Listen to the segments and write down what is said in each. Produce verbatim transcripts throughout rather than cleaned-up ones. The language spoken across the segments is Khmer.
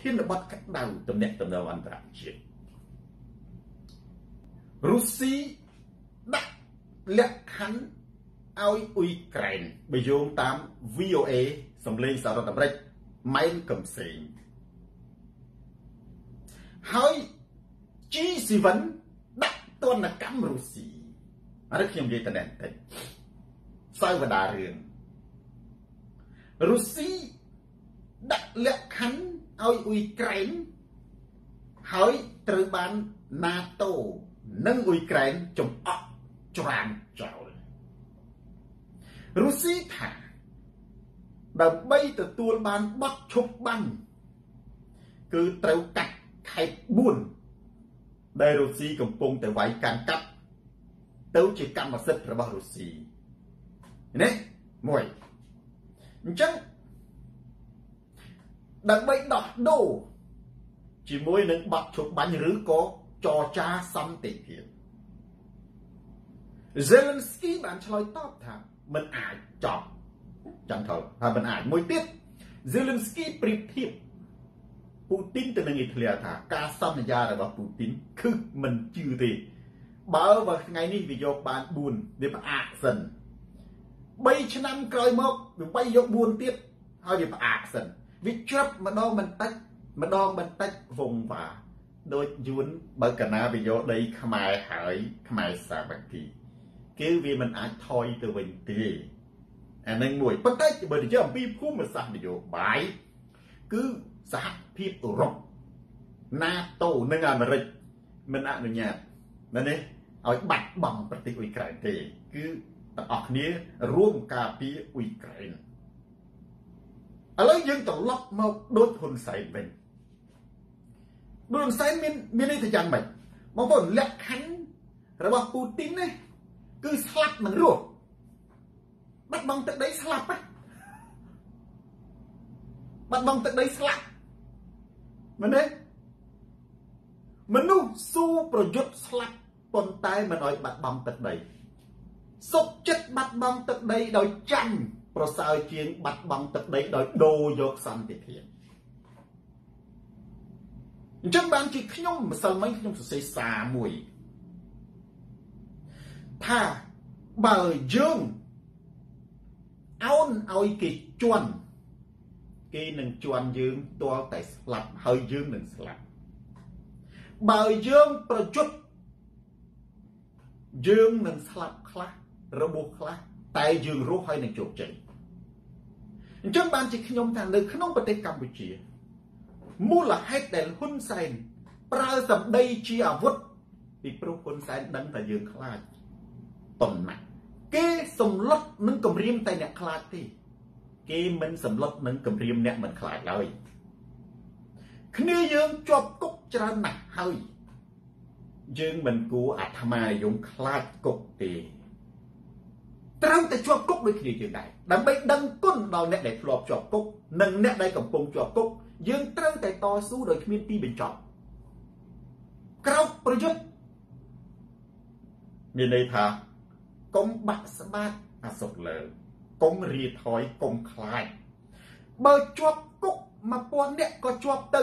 ធានបទកាត់ដៅតំណែងតំណងអន្តរជាតិរុស្ស៊ីដាក់លក្ខខណ្ឌឲ្យអ៊ុយក្រែនបើយោងតាម V O A សម្លេងសហរដ្ឋអាមេរិកម៉ែនកំសែងហើយ G សេវន ដាក់ទណ្ឌកម្មរុស្ស៊ីអរិយខ្ញុំនិយាយតែបន្តិចសាវតារឿងរុស្ស៊ីដាក់លក្ខខណ្ឌឲ្យអ៊ុយក្រែនហើយត្រូវបាន NATO និងអ៊ុយក្រែនចំអកច្រានចោលរុស្ស៊ីថាដើម្បីទទួលបានបទឈប់បាញ់គឺត្រូវកាត់ខេត្តបួនដែលរុស្ស៊ីកំពុងតែវាយកាន់កាប់ទៅជាកម្មសិទ្ធិរបស់រុស្ស៊ីនេះមួយអញ្ចឹងដើម្បីដោះដូរជាមួយនឹងបទឈប់បាញ់ឬក៏ចរចាសន្តិភាព Zelensky បានឆ្លើយតបថាមិនអាចចប់ចាំថើថាមិនអាចមួយទៀត Zelensky ប្រៀបធៀបពូទីនទៅនឹងអ៊ីតាលីថាការសន្យារបស់ពូទីនគឺមិនជឿទេបើបើថ្ងៃនេះវាយកបានបួនវាផ្អាកសិនបីឆ្នាំក្រោយមកវាបីយកបួនទៀតហើយវាផ្អាកសិនវាច្រឹបម្ដងបន្តិចម្ដងបន្តិចវងវ៉ាដូចយួនបើកណាវាយកដីខ្មែរហើយខ្មែរសាមគ្គីគឺវាមិនអាចថយទៅវិញទេអានឹងមួយប៉ុន្តែបើនិយាយអំពីភូមិសាស្ត្រនយោបាយគឺសហភាពអឺរ៉ុប NATO និងអាមេរិកមិនអនុញ្ញាតណានេះឲ្យបាត់បង់ប្រទេសអ៊ុយក្រែនទេគឺទាំងអស់គ្នារួមការពារអ៊ុយក្រែនឥឡូវយើងត្រឡប់មកដូចហ៊ុនសែនវិញដូចហ៊ុនសែនមានមានន័យថាយ៉ាងម៉េចបងប្អូនលក្ខខណ្ឌរបស់ពូទីននេះគឺស្លាប់នឹងរស់បាត់បង់ទឹកដីស្លាប់ហ៎បាត់បង់ទឹកដីស្លាប់មែនទេមនុស្សស៊ូប្រយុទ្ធស្លាប់ប៉ុន្តែមិនឲ្យបាត់បង់ទឹកដីសុខចិត្តបាត់បង់ទឹកដីដោយចាញ់ប្រសើរជាងបាត់បង់ទឹកដីដោយដូរយកសន្តិភាពអញ្ចឹងបានជាខ្ញុំម្សិលមិញខ្ញុំសរសេរសារមួយថាបើយើងអោនឲ្យគេជន់គេនឹងជន់យើងទាល់តែស្លាប់ហើយយើងនឹងស្លាប់បើយើងប្រយុទ្ធយើងនឹងស្លាប់ខ្លះរបួសខ្លះតែយើងរស់ហើយនឹងជោគជ័យអញ្ចឹងបានជាខ្ញុំថានៅក្នុងប្រទេសកម្ពុជាមូលហេតុដែលហ៊ុនសែនប្រើសម្ដីជាអាវុធពីព្រោះហ៊ុនសែនដឹងថាយើងខ្លាចប៉ុន្មានគេសម្លុតនឹងគម្រាមតែអ្នកខ្លាចទេគេមិនសម្លុតនឹងគម្រាមអ្នកមិនខ្លាចឡើយគ្នាយើងជាប់គុកច្រើនណាស់ហើយយើងមិនគួរអាត្មានិយមខ្លាចគុកទេត្រូវតែជាប់គុកដូចគ្នាយើងដែរដើម្បីដឹងគុណដល់អ្នកដែលធ្លាប់ជាប់គុកនិងអ្នកដែលកំពុងជាប់គុកយើងត្រូវតែតស៊ូដោយគ្មានទីបញ្ចប់ក្រោកប្រយុទ្ធមានន័យថាកុំបាក់ស្បាតអសុខលើកុំរៀថយកុំខ្លាចបើជាប់គុកមួយពាន់អ្នកក៏ជាប់ទៅ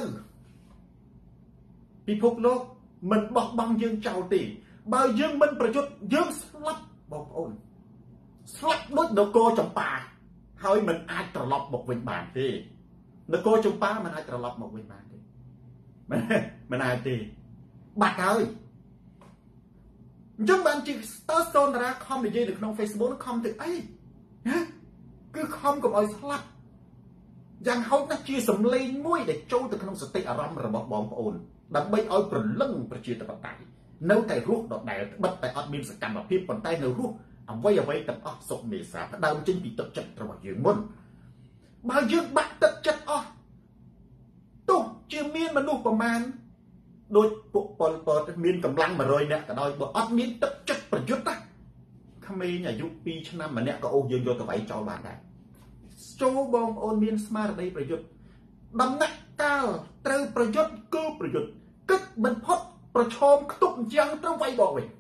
ពិភពលោកមិនបោះបង់យើងចោលទេបើយើងមិនប្រយុទ្ធយើងស្លាប់បងប្អូនស្លាប់ដូចនគរចម្ប៉ាហើយមិនអាចត្រឡប់មកវិញបានទេនគរចម្ប៉ាមិនអាចត្រឡប់មកវិញបានទេមិនអាចទេបាត់ហើយអញ្ចឹងបានជាស្ទើរសូនតារាខំនិយាយនៅក្នុង Facebook ខំទៅអីណាគឺខំកុំឲ្យស្លាប់យ៉ាងហោចណាស់ជាសម្លេងមួយដែលចូលទៅក្នុងសតិអារម្មណ៍របស់បងប្អូនដើម្បីឲ្យប្រលឹងប្រជាធិបតេយ្យនៅតែរស់ដដែលត្បិតតែអត់មានសកម្មភាពប៉ុន្តែនៅរស់អ្វីអ្វីទាំងអស់សុខមេសាផ្ដើមចេញពីទឹកចិត្តរបស់យើងមុនបើយើងបាក់ទឹកចិត្តអស់ទោះជាមានមនុស្សប្រមាណដូចពួកប៉ុលពតមានកម្លាំងមួយរយនាក់ក៏ដោយបើអត់មានទឹកចិត្តប្រយុទ្ធណាក្មេងអាយុពីរឆ្នាំម្នាក់ក៏អូសយើងយកទៅវាយចោលបានដែរចូលបងប្អូនមានស្មារតីប្រយុទ្ធដំណាក់កាលត្រូវប្រយុទ្ធគឺប្រយុទ្ធគិតមិនផុតប្រឈមខ្ទប់អញ្ចឹងត្រូវវាយបកវិញ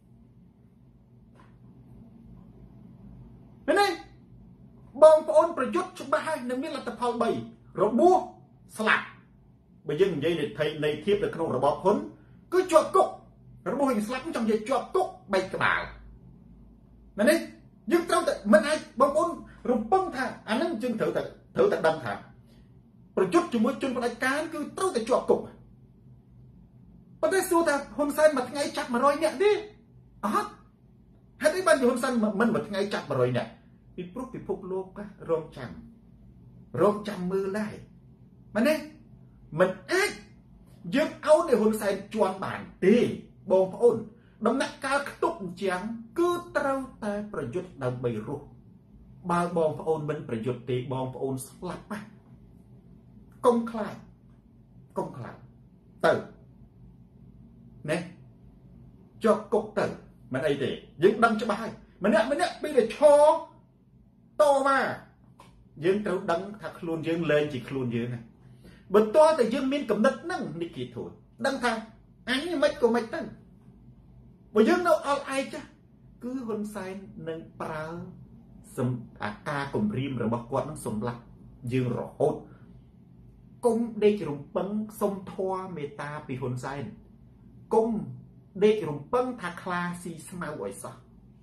ឃើញទេបងប្អូនប្រយុទ្ធច្បាស់ហើយនឹងមានលទ្ធផលបីរបួសស្លាប់បើយើងនិយាយនៃធៀបនៅក្នុងរបបហ៊ុនគឺជាប់គុករបួសវិញស្លាប់ចង់និយាយជាប់គុកបែកក្បាលមែនទេយើងត្រូវតែមិនអាចបងប្អូនរំពឹងថាអានឹងយើងត្រូវតែត្រូវតែដឹងថាប្រយុទ្ធជាមួយជនផ្ដាច់ការគឺត្រូវតែជាប់គុកប៉ុន្តែសួរថាហ៊ុនសែនមួយថ្ងៃចាប់មួយរយនាក់ទេអត់ហេតុអីបានហ៊ុនសែនមិនមួយថ្ងៃចាប់មួយរយនាក់ពីព្រោះពិភពលោករងចាំរងចាំមើលដែរមែនទេមិនអាចយើងឲ្យតែហ៊ុនសែនជន់បានទេបងប្អូនដំណាក់កាលខ្ទប់អញ្ចឹងគឺត្រូវតែប្រយុទ្ធដើម្បីរស់បើបងប្អូនមិនប្រយុទ្ធទេបងប្អូនស្លាប់ណាកុំខ្លាចកុំខ្លាចទៅណែជាប់គុកទៅមិនអីទេយើងដឹងច្បាស់ហើយម្នាក់ម្នាក់ពេលតែឈរតមកយើងត្រូវដឹងថាខ្លួនយើងលែងជាខ្លួនយើងណាបើតើតែយើងមានកំណត់ហ្នឹងនេះគេធូរដឹងថាអញមិនក៏មិនទៅបើយើងនៅអល់ឯកចាគឺហ៊ុនសែននឹងប្រើសំអាការគម្រាមរបស់គាត់នឹងសម្លាប់យើងរហូតគុំដេករំពឹងសុំធម៌មេត្តាពីហ៊ុនសែនគុំដេករំពឹងថាខ្លាស៊ីស្មៅឲ្យសោះ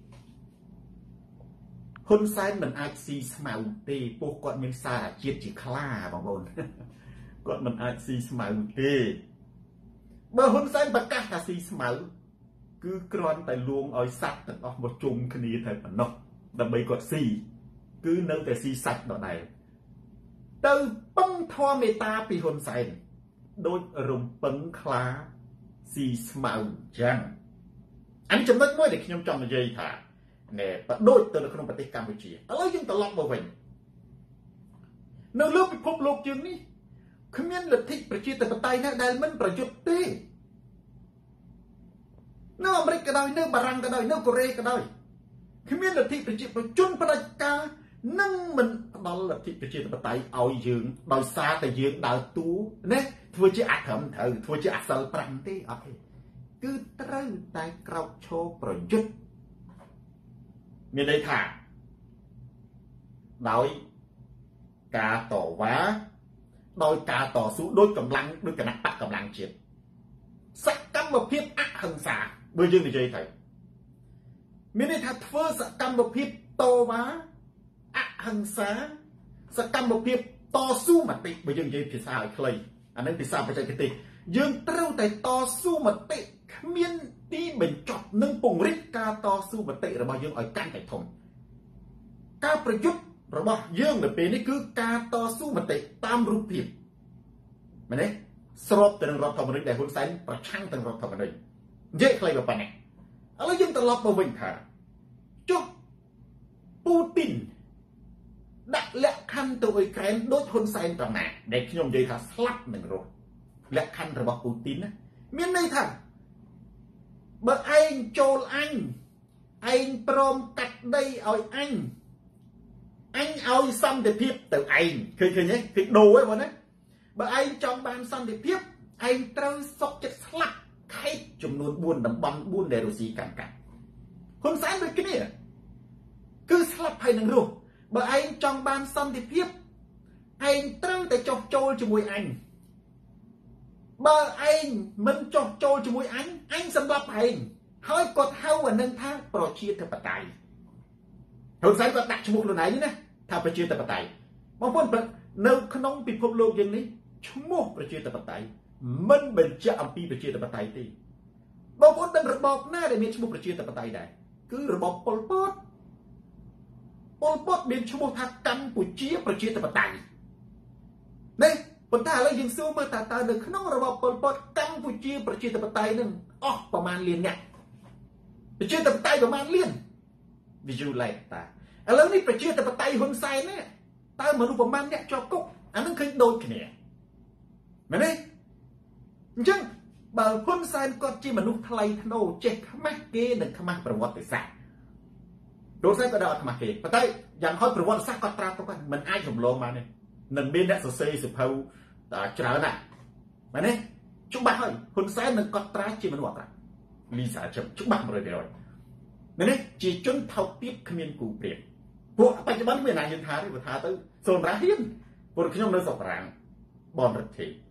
ហ៊ុនសែនមិនអាចស៊ីស្មៅទេពោះគាត់មានសារជាតិជាខ្លាបងប្អូនគាត់មិនអាចស៊ីស្មៅទេបើហ៊ុនសែនប្រកាសថាស៊ីស្មៅគឺគ្រាន់តែលួងឲ្យសัตว์ទាំងអស់មកជុំគ្នាតែប៉ុណ្ណោះដើម្បីគាត់ស៊ីគឺនៅតែស៊ីសាច់ដដែលទៅពឹងធម៌មេត្តាពីហ៊ុនសែនដូចរំពឹងខ្លាស៊ីស្មៅចឹងអញចំណុចមួយដែលខ្ញុំចង់និយាយថាណែបដូចទៅនៅក្នុងប្រទេសកម្ពុជាឥឡូវយើងត្រឡប់មកវិញនៅលើពិភពលោកយើងនេះគ្មានលទ្ធិប្រជាធិបតេយ្យណាដែលមិនប្រយុទ្ធទេនៅអាមេរិកក៏ដោយនៅបារាំងក៏ដោយនៅកូរ៉េក៏ដោយគ្មានលទ្ធិប្រជាជនផ្ដាច់ការនឹងមិនផ្ដល់លទ្ធិប្រជាធិបតេយ្យឲ្យយើងដោយសារតែយើងដើរតួណាធ្វើជាអធមត្រូវធ្វើជាអសិលប្រាំទេអត់ទេគឺត្រូវតែក្រោកឈរប្រយុទ្ធមានន័យថាដោយការតវ៉ាដោយការតស៊ូដោយកម្លាំងដោយគណៈបកកម្លាំងជាតិសកម្មភាពអហិង្សាបើយើងនិយាយទៅមានន័យថាធ្វើសកម្មភាពតវ៉ាអហិង្សាសកម្មភាពតស៊ូមតិបើយើងនិយាយភាសាឲ្យខ្លីអានឹងភាសាបច្ចេកទេសយើងត្រូវតែតស៊ូមតិគ្មានទីបញ្ចប់និងពង្រីកការតស៊ូមតិរបស់យើងឲ្យកាន់តែធំការប្រយុទ្ធរបស់យើងនៅពេលនេះគឺការតស៊ូមតិតាមរូបភាពមែនទេស្របទៅនឹងរដ្ឋធម្មនុញ្ញដែលហ៊ុនសែនប្រឆាំងទៅរដ្ឋធម្មនុញ្ញនិយាយខ្លីក៏ប៉ុណ្ណេះឥឡូវយើងត្រឡប់មកវិញថាចុះពូទីនដាក់លក្ខខណ្ឌទៅអ៊ុយក្រែនដូចហ៊ុនសែនប្រមាណដែលខ្ញុំនិយាយថាស្លាប់នឹងរស់លក្ខខណ្ឌរបស់ពូទីនណាមានន័យថាបើឯងចូលអញឯងព្រមកាត់ដីឲ្យអញអញឲ្យសន្តិភាពទៅឯងឃើញឃើញទេឃើញដូរហ្នឹងណាបើឯងចង់បានសន្តិភាពឯងត្រូវសុកចិត្តស្លាប់ខេត្តចំនួនបួនតំបន់បួនដែលរុស្ស៊ីកាន់កាប់ហ៊ុនសែនដូចគ្នាគឺស្លាប់ហើយនឹងរស់បើឯងចង់បានសន្តិភាពឯងត្រូវតែចុះចូលជាមួយអញបើឯងមិនចុះចូលជាមួយអញអញសម្លាប់ឯងហើយគាត់ហៅអានឹងថាប្រជាធិបតេយ្យហ៊ុនសែនគាត់ដាក់ឈ្មោះខ្លួនឯងណាថាប្រជាធិបតេយ្យបងប្អូននៅក្នុងពិភពលោកយើងនេះឈ្មោះប្រជាធិបតេយ្យមិនបញ្ជាក់អំពីប្រជាធិបតេយ្យទេបងប្អូនដឹងរបបណាដែលមានឈ្មោះប្រជាធិបតេយ្យដែរគឺរបបប៉ុលពតប៉ុលពតមានឈ្មោះថាកម្ពុជាប្រជាធិបតេយ្យនេះប៉ុន្តែឥឡូវយើងសួរមើលតើតើនៅក្នុងរបបប៉ុលពតកម្ពុជាប្រជាធិបតេយ្យនឹងអស់ប្រមាណលានអ្នកប្រជាធិបតេយ្យប្រមាណលាន visual light តាឥឡូវនេះប្រជាធិបតេយ្យហ៊ុនសែននេះតើមនុស្សប្រមាណអ្នកជាប់គុកអានឹងឃើញដូចគ្នាមែនទេអញ្ចឹងបើហ៊ុនសែនគាត់ជាមនុស្សថ្លៃថ្នូរចេះខ្មាស់គេនិងខ្មាស់ប្រវត្តិសាស្ត្រហ៊ុនសែនក៏ដល់ខ្មាស់គេប៉ុន្តែយ៉ាងហោចប្រវត្តិសាស្ត្រគាត់ត្រាទុកហ្នឹងមិនអាចរំលងបានទេនឹងមានអ្នកសរសេរសិភៅច្រើនណាស់មែនទេច្បាស់ហើយហ៊ុនសែននឹងកត់ត្រាជាមនុស្សអក្រក់លីសាជិបច្បាស់ một trăm phần trăm មែនទេជាជនថោកទាបគ្មានគូប្រៀបពួកបច្ចុប្បន្នមានណាយើងថាទេបើថាទៅសូនប្រាហ៊ានពួកខ្ញុំនៅស្រុកប្រាំងបនរដ្ឋេ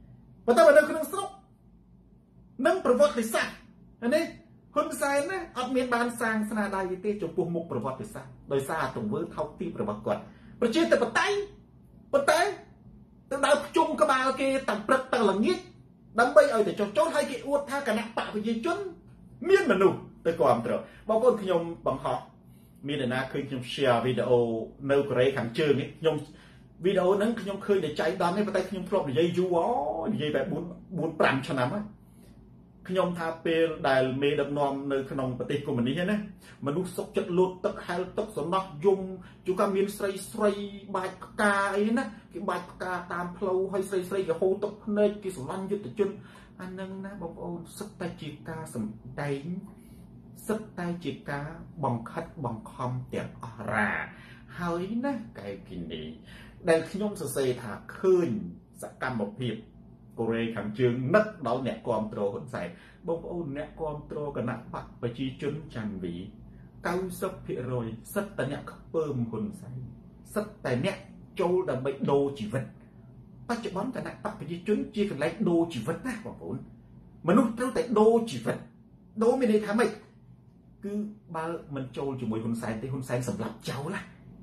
ប៉ុន្តែបើនៅក្នុងស្រុកនឹងប្រវត្តិសាស្ត្រនេះហ៊ុនសែនណាអត់មានបានសាងស្នាដៃទេចំពោះមុខប្រវត្តិសាស្ត្រដោយសារទង្វើថោកទាបរបស់គាត់ប្រជាធិបតេយ្យប៉ុន្តែទៅដល់ភ្ជុំក្បាលគេតាំងព្រឹកតាំងល្ងាចដើម្បីឲ្យតែចុះចូលឲ្យគេអួតថាគណៈបកប្រជាជនមានមនុស្សទៅគ្រប់គ្រងបងប្អូនខ្ញុំបង្ហោះមានអ្នកណាឃើញខ្ញុំ share វីដេអូនៅកូរ៉េខាងជើងនេះខ្ញុំវីដេអូហ្នឹងខ្ញុំឃើញតែចៃដន្យទេប៉ុន្តែខ្ញុំធ្លាប់និយាយយូរអូនិយាយបែប4 4 5ឆ្នាំហើយខ្ញុំថាពេលដែលមេដឹកនាំនៅក្នុងប្រទេសកុម្មុយនីសណាមនុស្សសុកចិត្តលូតទឹកហែលទឹកសំណោះយំជួនកាលមានស្រីស្រីបាច់ផ្កាអីណាគេបាច់ផ្កាតាមផ្លូវហើយស្រីស្រីគេហូរទឹកភ្នែកគេស្រឡាញ់យុទ្ធជនអានឹងណាបងប្អូនសិតតែជាការសម្ដែងសិតតែជាការបង្ខិតបង្ខំទាំងអស់រាហើយណាកែគីនីដែលខ្ញុំសរសេរថាឃើញសកម្មភាពកូរ៉េខាងជើងនឹកដល់អ្នកគាំទ្រហ៊ុនសែនបងប្អូនអ្នកគាំទ្រគណៈបកប្រជាជនច័ន្ទវី 九十ភាគរយ សិតតែអ្នកខ្ពើមហ៊ុនសែនសិតតែអ្នកចូលដើម្បីដូរជីវិតបច្ចុប្បន្នគណៈបកប្រជាជនជាកន្លែងដូរជីវិតណាបងប្អូនមនុស្សត្រូវតែដូរជីវិតដូរមានន័យថាម៉េចគឺបើមិនចូលជាមួយហ៊ុនសែនទេហ៊ុនសែនសម្លាប់ចោលណា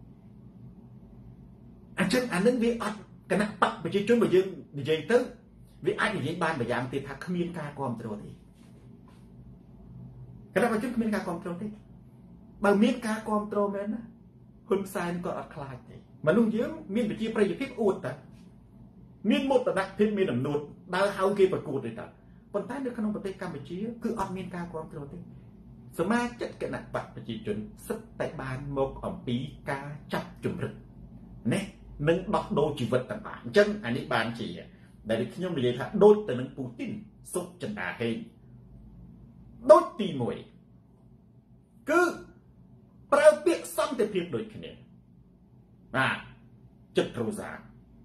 អញ្ចឹងអានឹងវាអត់គណៈបកប្រជាជនបើយើងនិយាយទៅវាអាចនិយាយបានម្យ៉ាងទៀតថាគ្មានការគ្រប់គ្រងទេគណៈប្រជាជនគ្មានការគ្រប់គ្រងទេបើមានការគ្រប់គ្រងមែនណាហ៊ុនសែនក៏អត់ខ្លាចទេមនុស្សយើងមានវិជាប្រយោជន៍ភាពអួតតាមានមោទនភាពមានអំណួតដើរហៅគេប្រកួតទេតាប៉ុន្តែនៅក្នុងប្រទេសកម្ពុជាគឺអត់មានការគ្រប់គ្រងទេសមាជិកគណៈបកប្រជាជនសិតតែបានមកអំពីការចាប់ជំរិតនេះនឹងដោះដូរជីវិតទាំងអស់អញ្ចឹងអានេះបានជាដែលខ្ញុំនិយាយថាដូចទៅនឹងពូទីនសុកចិន្តាហេងដូចទីមួយគឺប្រើពាក្យសន្តិភាពដូចគ្នាបាទចិត្តរូសា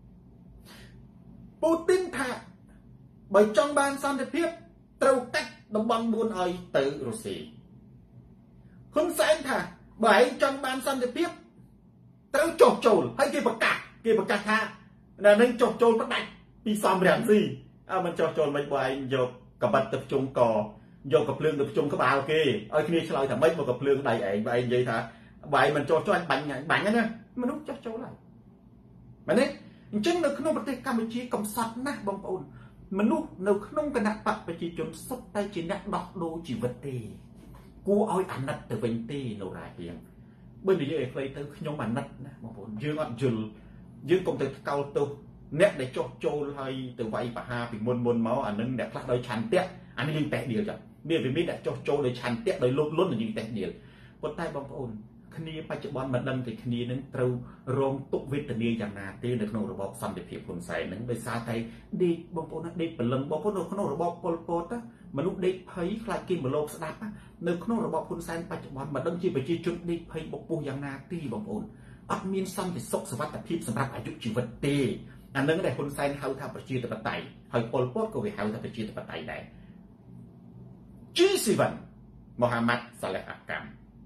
ពូទីនថាបើចង់បានសន្តិភាពត្រូវកាត់តំបន់បួនឲ្យទៅរុស្ស៊ីហ៊ុនសែនថាបើឯងចង់បានសន្តិភាពត្រូវចុះចូលហើយគេប្រកាសគេប្រកាសថានៅនឹងចុះចូលផ្ដាច់ពីសំរាំងស៊ីអើមិនចុះចូលមិនបើឯងយកកបិតទៅជុំកយកកភ្លើងទៅជុំក្បាលគេឲ្យគ្នាឆ្លើយថាម៉េចមកកភ្លើងដៃឯងបើឯងនិយាយថាបើឯងមិនចុះចូលបាញ់បាញ់ណាមនុស្សចុះចូលហើយមែនទេអញ្ចឹងនៅក្នុងប្រទេសកម្ពុជាកំសត់ណាស់បងប្អូនមនុស្សនៅក្នុងគណៈបកប្រជាជនសុទ្ធតែជាអ្នកដោះដូរជីវិតទេគួរឲ្យអាណិតទៅវិញទេនៅរាហៀងបើនិយាយឲ្យខ្លីទៅខ្ញុំអាណិតណាបងប្អូនយើងអត់យល់យើងកុំទៅកោតទោសអ្នកដែលចុះចូលហើយទៅវាយបហាពីមុនមុនមកអានឹងអ្នកខ្លះដោយឆន្ទៈអានេះយើងតេះដៀលចាមានវិមានអ្នកចុះចូលដោយឆន្ទៈដោយលោភលន់យើងតេះដៀលប៉ុន្តែបងប្អូនគ្នាបច្ចុប្បន្នមិនដឹងតែគ្នានឹងត្រូវរងទុក្ខវេទនាយ៉ាងណាទេនៅក្នុងរបបសន្តិភាពហ៊ុនសែននឹងដោយសារតែដេកបងប្អូនដេកព្រលឹងបងប្អូននៅក្នុងរបបប៉ុលពតមនុស្សដេកភ័យខ្លាចគេមកលោកស្ដាប់នៅក្នុងរបបហ៊ុនសែនបច្ចុប្បន្នមិនដឹងជាប្រជាជនដេកភ័យបពុះយ៉ាងណាទេបងប្អូនអត់មានសន្តិសុខសុវត្ថិភាពសម្រាប់អាយុជីវិតទេអានឹងដែលហ៊ុនសែនហៅថាប្រជាធិបតេយ្យហើយប៉ុលពតក៏វាហៅថាប្រជាធិបតេយ្យដែរ ជី សេវន មូហាម៉ាត់ សាឡេះ អាកាំ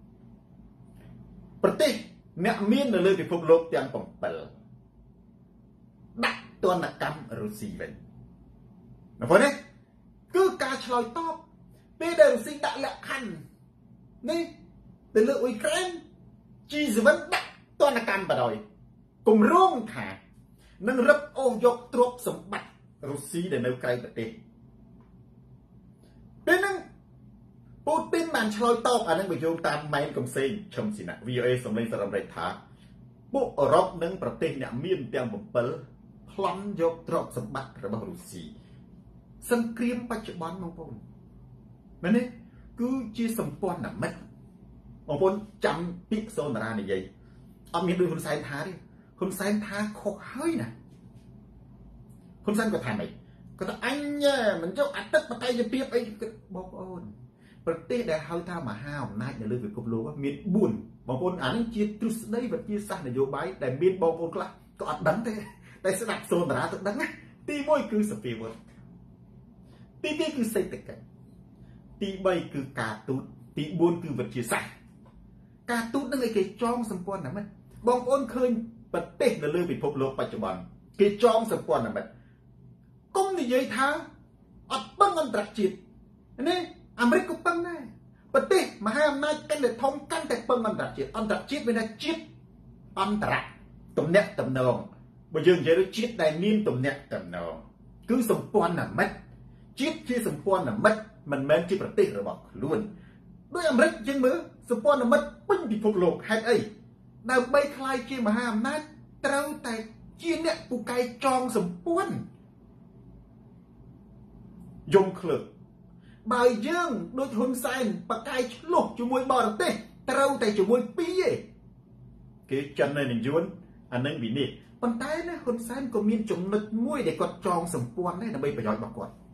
ប្រទេសអ្នកមាននៅលើពិភពលោកទាំង7ដាក់ទណ្ឌកម្មរុស្ស៊ីវិញណាបងណាគឺការឆ្លើយតបពេលដែលរុស្ស៊ីដាក់លក្ខខណ្ឌនេះទៅលើអ៊ុយក្រែន ជី សេវន ដាក់ទណ្ឌកម្មបដ ாய் គម្រោងថានឹងរឹបអូសយកទ្រព្យសម្បត្តិរុស្ស៊ីដែលនៅក្រៅប្រទេសពេលហ្នឹងពូទីនបានឆ្លើយតបអានឹងបញ្យោងតាមម៉ែនកំសែងឈឹមស៊ីណា វី អូ អេ សម្លេងសារអាមេរិកថាពួកអឺរ៉ុបនិងប្រទេសអ្នកមានទាំង7ប្លន់យកទ្រព្យសម្បត្តិរបស់រុស្ស៊ីសង្គ្រាមបច្ចុប្បន្នបងប្អូនមែនទេគឺជាសម្ព័ន្ធមិត្តបងប្អូនចាំពាក្យសូនតារានិយាយអត់មានដូចហ៊ុនសែនថាទេហ៊ុនសែនថាខុសហើយណាហ៊ុនសែនក៏ថាម៉េចក៏ថាអញមិនយកអតីតបតេយ្យភាពអីបងប្អូនប្រទេសដែលហៅថាមហាអំណាចនៅលើពិភពលោកមាន4បងប្អូនអានេះជាទ្រឹស្ដីវិទ្យាសាស្ត្រនយោបាយដែលមានបងប្អូនខ្លះក៏អត់ដឹងទេតែស្ដាប់សូនតារាទៅដឹងណាទី1គឺសភាវុធទី2គឺសេដ្ឋកិច្ចទី3គឺការទូតទី4គឺវិទ្យាសាស្ត្រការទូតនឹងឲ្យគេចងសម្ព័ន្ធមិត្តបងប្អូនឃើញប្រទេសនៅលើពិភពលោកបច្ចុប្បន្នគេចងសម្ព័ន្ធមិត្តគុំនិយាយថាអត់បឹងអន្តរជាតិនេះអាមេរិកក៏បឹងដែរប្រទេសមហាអំណាចកាន់តែធំកាន់តែបឹងអន្តរជាតិអន្តរជាតិមានតែជាតិអន្តរទំនាក់ទំនងបើយើងនិយាយទៅជាតិដែលមានទំនាក់ទំនងគឺសម្ព័ន្ធមិត្តជាតិជាសម្ព័ន្ធមិត្តមិនមែនជាប្រទេសរបស់ខ្លួនដោយអាមេរិកយើងមើលសម្ព័ន្ធមិត្តពេញពិភពលោកហេតុអីដើម្បីខ្លាយជាមហាអំណាចត្រូវតែជាអ្នកពូកែចងសម្ព័ន្ធយំឃ្លឹកបើយើងដូចហ៊ុនសែនបកាយឆ្លោះជាមួយបរទេសត្រូវតែជាមួយពីរឯងគេចិននៅនឹងយួនអានឹងវិនិច្ឆ័យប៉ុន្តែណាហ៊ុនសែនក៏មានចំណុចមួយដែលគាត់ចងសម្ព័ន្ធដែរដើម្បីប្រយោជន៍របស់គាត់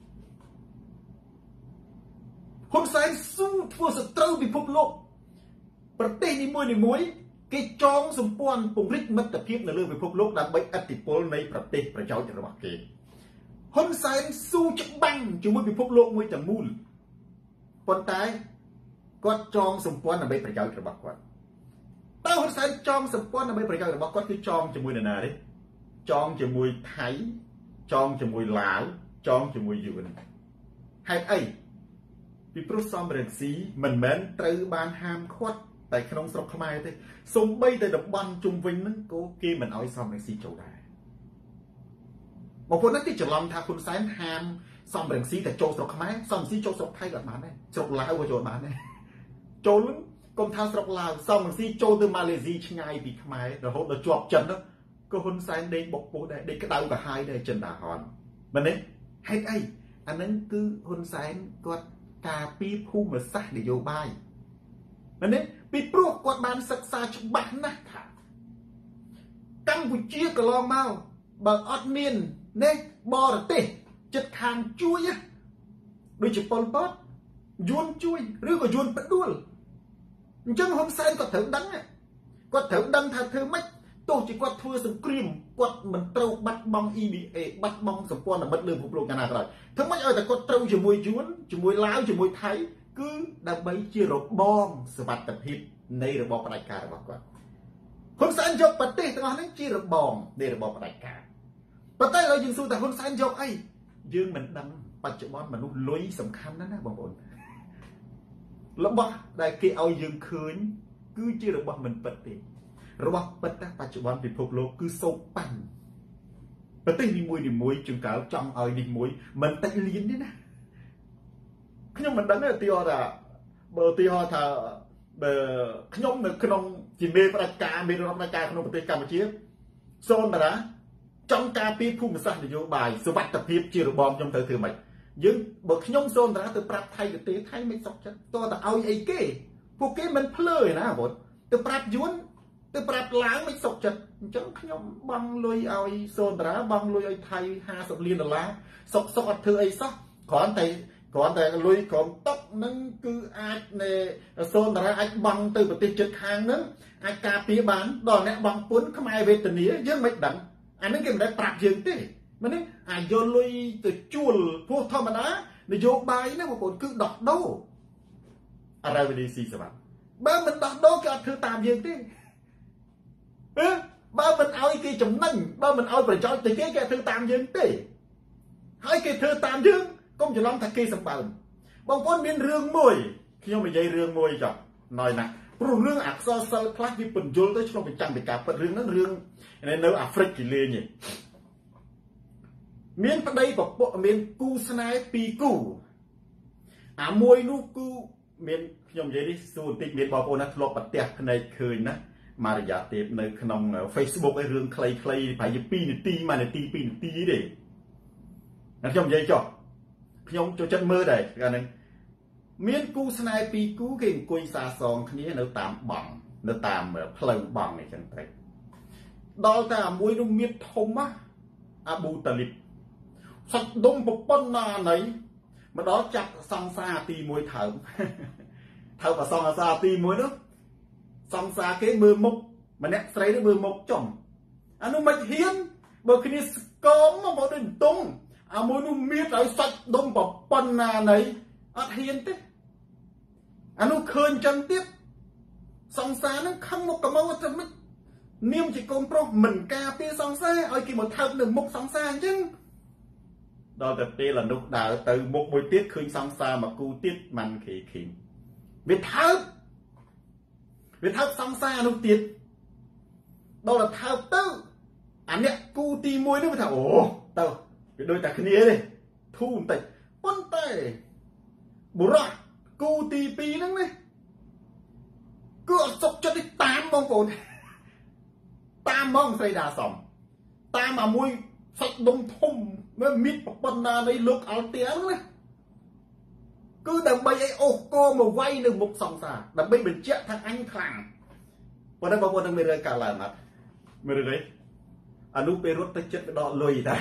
ហ៊ុនសែនស៊ូធ្វើសត្រូវពិភពលោកប្រទេសនីមួយនីមួយគេចងសម្ព័ន្ធពង្រីកមិត្តភាពនៅលើពិភពលោកដើម្បីឥទ្ធិពលនៃប្រទេសប្រយោជន៍របស់គេហ៊ុនសែនស៊ូច្បាំងជាមួយពិភពលោកមួយទាំងមូលប៉ុន្តែគាត់ចងសម្ព័ន្ធដើម្បីប្រយោជន៍របស់គាត់តើហ៊ុនសែនចងសម្ព័ន្ធដើម្បីប្រយោជន៍របស់គាត់គឺចងជាមួយនរណាទេចងជាមួយថៃចងជាមួយឡាវចងជាមួយយួនហេតុអីពីព្រោះសំរងស៊ីមិនមែនត្រូវបានហាមឃាត់តែក្នុងស្រុកខ្មែរទេសូម្បីតែតំបន់ជុំវិញហ្នឹងក៏គេមិនអោយសំរងស៊ីចូលដែរបងប្អូនហ្នឹងគេច្រឡំថាហ៊ុនសែនហាមសំរងស៊ីតែចូលស្រុកខ្មែរសំរងស៊ីចូលស្រុកថៃក៏បានដែរស្រុកឡាវក៏ចូលបានដែរចូលកុំថាស្រុកឡាវសំរងស៊ីចូលទៅម៉ាឡេស៊ីឆ្ងាយពីខ្មែររហូតដល់ជាប់ចិនក៏ហ៊ុនសែនដេកបុកពោះដែរដេកក្តៅកាហាយដែរចិនដាហនមែនទេហេតុអីអាហ្នឹងគឺហ៊ុនសែនគាត់ការពីភូមិសាស្ត្រនយោបាយមែនទេពីព្រោះគាត់បានសិក្សាច្បាស់ណាស់ថាកម្ពុជាកន្លងមកបើអត់មាននេះបរទេសចិត្តខាងជួយដូចជាប៉ុលពតយួនជួយឬក៏យួនផ្ដួលអញ្ចឹងហ៊ុនសែនគាត់ត្រូវដឹងគាត់ត្រូវដឹងថាធ្វើម៉េចទោះជាគាត់ធ្វើសង្គ្រាមគាត់មិនត្រូវបាត់បង់ E B A បាត់បង់សម្ព័ន្ធមិត្តលើពិភពលោកយ៉ាងណាក៏ដោយធ្វើម៉េចឲ្យតែគាត់ត្រូវជាមួយយួនជាមួយឡាវជាមួយថៃគឺដើម្បីជារបងសវត្ថិភាពនៃរបបផ្ដាច់ការរបស់គាត់ហ៊ុនសែនយកប្រទេសទាំងអស់នេះជារបងនៃរបបផ្ដាច់ការប៉ុន្តែឥឡូវយើងសួរថាហ៊ុនសែនយកអីយើងមិនដឹងបច្ចុប្បន្នមនុស្សលុយសំខាន់ណាស់ណាបងប្អូនរបស់ដែលគេឲ្យយើងឃើញគឺជារបស់មិនពិតទេរបស់ពិតណាបច្ចុប្បន្នពិភពលោកគឺសោកប៉ាន់ប្រទេសនីមួយនីមួយជាងកៅចង់ឲ្យនេះមួយមិនតិចលៀនទេណាខ្ញុំមិនដឹងទេឧទាហរណ៍ថាបើឧទាហរណ៍ថាបើខ្ញុំនៅក្នុងជាមេផ្ដាច់ការមេរដ្ឋផ្ដាច់ការក្នុងប្រទេសកម្ពុជាសូនតារាចង់ការពារភូមិសាស្ត្រនយោបាយសុវត្ថិភាពជារបងខ្ញុំទៅធ្វើម៉េចយើងបើខ្ញុំសូនតារាទៅប្រាប់ថៃទៅទេថៃមិនសុខចិត្តតើតើឲ្យអីគេពួកគេមិនភ្លើឯណាបងទៅប្រាប់យួនទៅប្រាប់ឡាវមិនសុខចិត្តអញ្ចឹងខ្ញុំបង់លុយឲ្យសូនតារាបង់លុយឲ្យថៃห้าสิบលានដុល្លារសុកសុកអត់ធ្វើអីសោះគ្រាន់តែគ្រាន់តែលុយក្រុមតុកនឹងគឺអាចនៃសូនតារាអាចបង់ទៅប្រទេសជិតខាងនឹងអាចការពារបានដល់អ្នកបង់ពន្ធខ្មែរវេទនាយើងមិនដឹងអានេះគេមិនដែលប្រាប់យើងទេមែនទេអាយកលុយទៅជួលព្រោះធម្មតានយោបាយណាបងប្អូនគឺដោះដូរអរ៉ាវឌីស៊ីសវ៉ាបើមិនដោះដូរគេអត់ធ្វើតាមយើងទេអឺបើមិនឲ្យគេចំណេញបើមិនឲ្យប្រយោជន៍ទៅគេគេធ្វើតាមយើងទេហើយគេធ្វើតាមយើងកុំច្រឡំថាគេសម្បើមបងប្អូនមានរឿងមួយខ្ញុំនិយាយរឿងមួយចុះណយណាព្រោះរឿងអក្សរសិល្ប៍ខ្លះវាពន្យល់ទៅឆ្លុះបញ្ចាំងពីការពិតរឿងហ្នឹងរឿងនៅអាហ្វ្រិកគេលេងឯងមានប្តីពពកមានគូស្នេហ៍ពីរគូអាមួយនោះគឺមានខ្ញុំនិយាយនេះសួរបន្តិចមានបងប្អូនណាធ្លាប់ប្រទះភ្នែកឃើញណាមករយៈទេពនៅក្នុង Facebook ឯរឿងខ្លីៗប្រហែលជាពីរនាទីមួយនាទីពីរនាទីទេខ្ញុំនិយាយចុះខ្ញុំចូលចិត្តមើលដែរកាលហ្នឹងមានគូស្នេហ៍ពីរគូគេអង្គុយសាសងគ្នានៅតាមបង់នៅតាមផ្លូវបង់អញ្ចឹងទៅដល់តែអាមួយនោះមានធំណាអាប៊ូតាលីបសាច់ដុំប្រពន្ធណាណៃមកដល់ចាប់សង្សារទីមួយថើបថើបសង្សារទីមួយនោះសង្សារគេមើលមុខម្នាក់ស្រីនេះមើលមុខចំអានោះមិនហ៊ានបើគ្នាស្គមមកដូចបន្ទង់អាមួយនោះមានឲ្យសាច់ដុំប្រពន្ធណាណៃអត់ហ៊ានទេអានោះឃើញចឹងទៀតសង្សារហ្នឹងខឹងមុខកមោទៅមិននាមជាកូនប្រុសមិនការពារសង្សារឲ្យគេមកថើបនៅមុខសង្សារអញ្ចឹងដល់តែពេលអនុដើរទៅមុខមួយទៀតឃើញសង្សារមកគូទៀតមិនខេខីវាថើបវាថើបសង្សារអនុទៀតដល់តែថើបទៅអាអ្នកគូទីមួយនោះវាថាអូទៅវាដូចតែគ្នាទេធូរបន្តិចប៉ុន្តែបុរសគូទីពីរហ្នឹងណាគឺអត់សុខចិត្តតាមបងប្អូនតាមមកស្រីដាសំតាមអាមួយសាច់ដុំធំមើលមីតប៉ុណ្ណានៃលោកអល់ទៀងណាគឺដើម្បីឲ្យអូសកោមកវាយនៅមុខសង្សារដើម្បីបញ្ជាក់ថាអញខ្លាំងប៉ុន្តែបងប្អូននឹងមានរឿងកើតឡើងអត់មើលទេអានោះពេលរត់ទៅចិត្តវាដកលុយតែ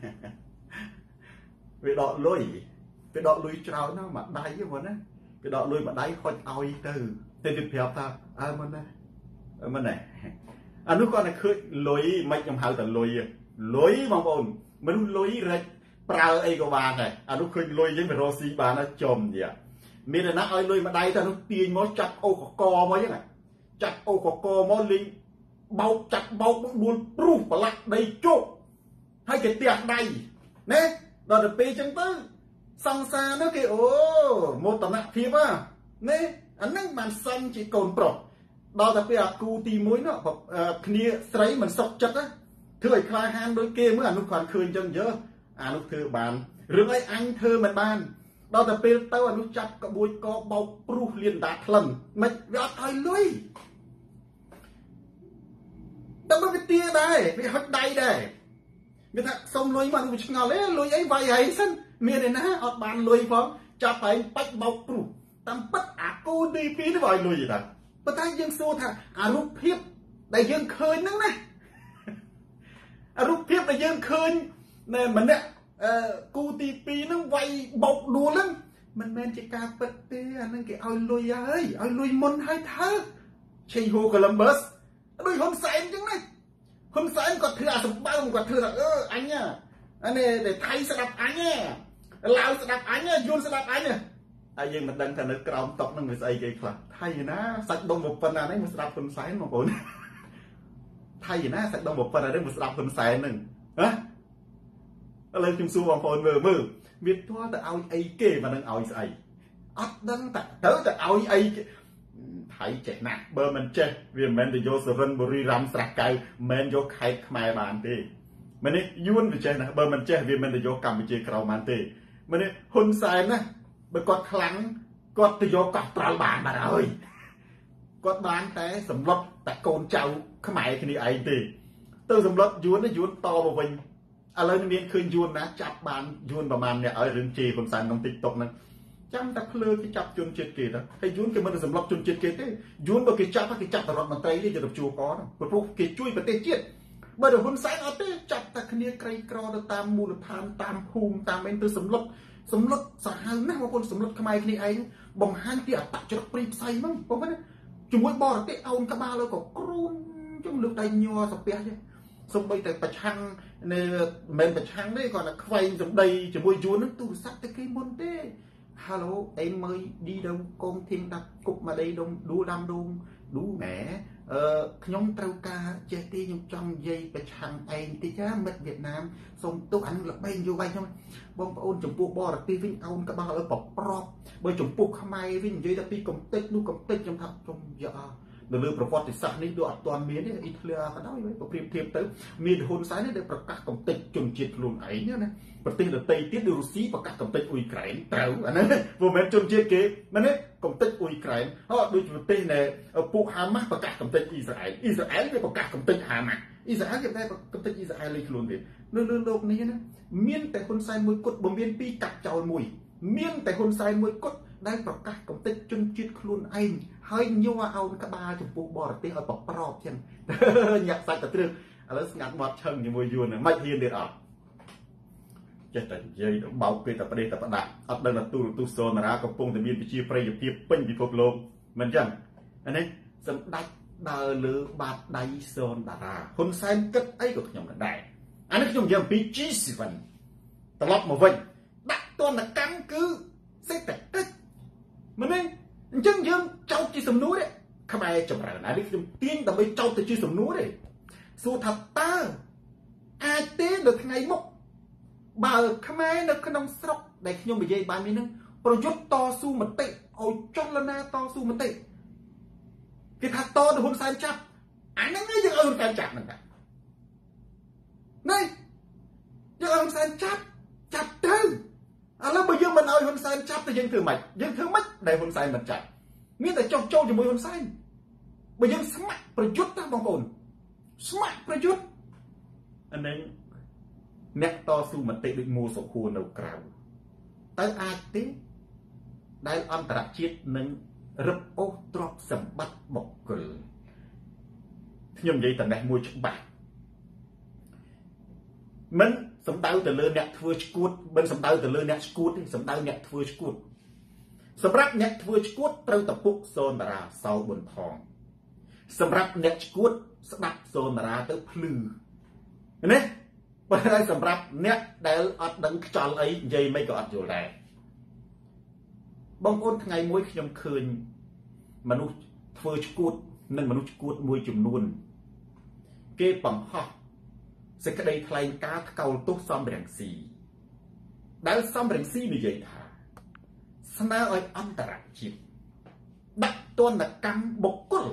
វាដកលុយវាដកលុយច្រើនណាស់មួយដៃហ្នឹងបងណាវាដកលុយមួយដៃខូចឲ្យទៅតែវាប្រាប់ថាអើមិនណាអើមិនណាអានោះគាត់តែឃើញលុយមិនខ្ញុំហៅតែលុយលុយបងប្អូនមនុស្សលុយរែកប្រើអីក៏បានដែរអានោះឃើញលុយយើងទៅរកស៊ីបានណាចំទៀតមានតែណាឲ្យលុយមួយដៃទៅនោះទាញមកចាប់អូកកមកអញ្ចឹងចាប់អូកកមកលេងបោកចាប់បោកដួលព្រុសប្រឡាក់ដីជោគហើយគេទះដៃណាដល់ទៅពេលអញ្ចឹងទៅសង្សារនោះគេអូមោទនភាពណាអាហ្នឹងបានសំជាកូនប្រុសដល់តែពេលអាគូទីមួយនោះគ្នាស្រីមិនសុខចិត្តណាធ្វើឲ្យខ្លាហានដូចគេមើលអានោះគាត់ឃើញអញ្ចឹងយើអានោះធ្វើបានរឿងអីអញធ្វើមិនបានដល់តែពេលទៅអានោះចាប់ក្បួយកបោកព្រុសលៀនដាក្លិនមិនវាអត់ឲ្យលុយតែមកវាទាដែរវាហត់ដៃដែរវាថាសុំលុយមកវាឆ្ងល់អេលុយអីវាយហើយសិនមានឯណាអត់បានលុយផងចាប់ហើយបាច់បោកព្រុសតាមពិតអាគូទីពីរនេះឲ្យលុយដែរប៉ុន្តែយើងសួរថាអារូបភាពដែលយើងឃើញហ្នឹងណាអារូបភាពដែលយើងឃើញណែម្នាក់អឺគូទីពីរហ្នឹងវាយបោកដួលហ្នឹងមិនមែនជាការពិតទេអាហ្នឹងគេឲ្យលុយហើយឲ្យលុយមុនហើយថើឆេងហូកូឡុំបឺសដូចហ៊ុនសែនអញ្ចឹងណាហ៊ុនសែនគាត់ធ្វើអាសម្បើមគាត់ធ្វើថាអឺអញអានេះតែថៃស្ដាប់អញឡាវស្ដាប់អញយួនស្ដាប់អញហើយយើងមិនដឹងថានៅក្រោមតុកហ្នឹងវាស្អីគេខ្លះថៃណាសាច់ដុំប៉ុណ្ណានេះមកស្ដាប់ហ៊ុនសែនបងប្អូនថៃណាសាច់ដុំប៉ុណ្ណានេះមកស្ដាប់ហ៊ុនសែនហ្នឹងហ៎ឥឡូវខ្ញុំសួរបងប្អូនមើលមើលវាទាល់តែឲ្យអីគេមិនដឹងឲ្យស្អីអត់ដឹងតែទៅតែឲ្យអីថៃចេះណាស់បើមិនចេះវាមិនមែនទៅយកសរិនបុរីរ៉ាំស្រះកៅមិនមែនយកខេត្តខ្មែរបានទេមែនទេយួនវាចេះណាស់បើមិនចេះវាមិនទៅយកកម្ពុជាក្រៅបានទេមែនទេហ៊ុនសែនណាបើគាត់ខ្លាំងគាត់ទៅយកកោះត្រល់បានបាត់ហើយគាត់បានតែសម្លុតតែកូនចៅខ្មែរគ្នាឯងទេទៅសម្លុតយួនយួនតមកវិញឥឡូវមានឃើញយួនណាចាប់បានយួនប្រហែលអ្នកឲ្យរឿងជេរហ៊ុនសែនក្នុង TikTok ហ្នឹងចាំតែភ្លើគេចាប់ជនជាតិគេទៅហើយយួនគេមិនទៅសម្លុតជនជាតិគេទេយួនបើគេចាប់គេចាប់តែរដ្ឋមន្ត្រីទេយកទៅជួកកព្រោះគេជួយប្រទេសជាតិបើទៅហ៊ុនសែនអត់ទេចាប់តែគ្នាក្រីក្រទៅតាមមូលដ្ឋានតាមភូមិតាមអីទៅសម្លុតសម្លុតសាហាវណាស់បងប្អូនសម្លុតខ្មែរគ្នាឯងបង្ហាញពីអត្តចរិតព្រីផ្សៃហ្នឹងបងប្អូនជាមួយបរទេសអោនក្បាលលើក៏គ្រូនជុំលើកដៃញ័រសាពះទេសំបីតែប្រឆាំងនៅមិនប្រឆាំងទេគាត់តែខ្វែងសម្ដីជាមួយយួនហ្នឹងទូរស័ព្ទទៅគេមុនទេ Hello em ơi đi đâu con thiên đập cục mà đây đông đu đam đung đu mẹ nhóm trâu ca chơi ti nhung trong dây bạch hàng em tí chá mệt Việt Nam xong tôi ăn là bay vô bay không bông ôn chủng buộc bò là ti vinh ôn các ba ở bọc prop bởi chủng buộc không ai vinh dây đã ti công tích nu công tích trong thập trong giờ từ lưuประวัติศาสตร์นี้ดูอัดtoàn miền đấy Italiaก็ได้ไว้ประเภทเทียบtới miền hôn sái này đượcประกาศcông tích chuẩn triệt luôn ấy nhá nàyประเทศTây tiếtดูRussiaประกาศcông tích Ukraine trâu anh ấy vô mến chuẩn triệt kế nên đấy công tích Ukraine họ đối vớiประเทศnày buộc Hamasประกาศcông tích Israel Israel cáiประกาศcông tích Hamas Israel cái này công tích Israelเลยluôn đấy nơi nơi lục này nhá miềnแต่คนไซมวยกดบ่miềnปีกัดเจ้ามวยmiềnแต่คนไซมวยกดได้ประกาศcông tích chuẩn triệt luôn ấy hơi nhua ao cái ba chục bộ bò để ở bọc prop chân nhặt sạch từ từ ở lớp ngặt bọt chân như mùi yuan này mạnh hiền được ở chết rồi dây nó bảo cây tập đây tập đạn ở đây là tu tu sôn ra có phong từ biên bị chia pray tiếp pin bị phục lông mình chẳng anh ấy sân đạch đờ lử bạt đáy sôn đà ra hôn sen cất ấy của nhóm là đại anh ấy dùng dòng bí chí sĩ phần tập lọc một vịnh đặt toàn là căn cứ sẽ tạch tích mình nên chân dương châu chỉ sầm núi đấy, không ai chồng ra lại đi tiên tầm bây châu thì chỉ sầm núi đấy, số thật ta ai tế được ngày mốc បើខ្មែរនៅក្នុងស្រុកដែលខ្ញុំនិយាយបាននេះនឹងប្រយុទ្ធតស៊ូមតិឲ្យចលនាតស៊ូមតិគេថាតទៅហ៊ុនសែនចាប់អាហ្នឹងយើងឲ្យហ៊ុនសែនចាប់ហ្នឹងតាណែយើងឲ្យហ៊ុនសែនចាប់ចាប់ទៅឥឡូវបើយើងមិនឲ្យហ៊ុនសែនចាប់ទៅយើងធ្វើម៉េចយើងធ្វើម៉េចដែលហ៊ុនសែនមិនចាប់មានតែចុះចូលជាមួយហ៊ុនសែនបើយើងស្ម័គ្រប្រយុទ្ធតាបងប្អូនស្ម័គ្រប្រយុទ្ធអានេះអ្នកតស៊ូមតិដូចមួសុខួរនៅក្រៅទៅអាចទេដែលអន្តរជាតិនឹងរឹបអូសទ្រព្យសម្បត្តិបុគ្គលខ្ញុំនិយាយតែនេះមួយច្បាស់មិនសំដៅទៅលើអ្នកធ្វើឈួតមិនសំដៅទៅលើអ្នកឈួតទេសំដៅអ្នកធ្វើឈួតសម្រាប់អ្នកធ្វើឈួតត្រូវតពុកសូនតារាសោប៊ុនថងសម្រាប់អ្នកឈួតស្ដាប់សូនតារាទៅភ្លឺណាប៉ុន្តែសម្រាប់អ្នកដែលអត់ដឹងខ្យល់អីនិយាយមិនក៏អត់យល់ដែរបងប្អូនថ្ងៃមួយខ្ញុំឃើញមនុស្សធ្វើឈួតនិងមនុស្សឈួតមួយចំនួនគេបង្ហោះសេចក្តីថ្លែងការណ៍ថ្កោលទោសសំរងស៊ីដែលសំរងស៊ីនិយាយថាស្នើឲ្យអន្តរជាតិដាក់ទណ្ឌកម្មបុគ្គល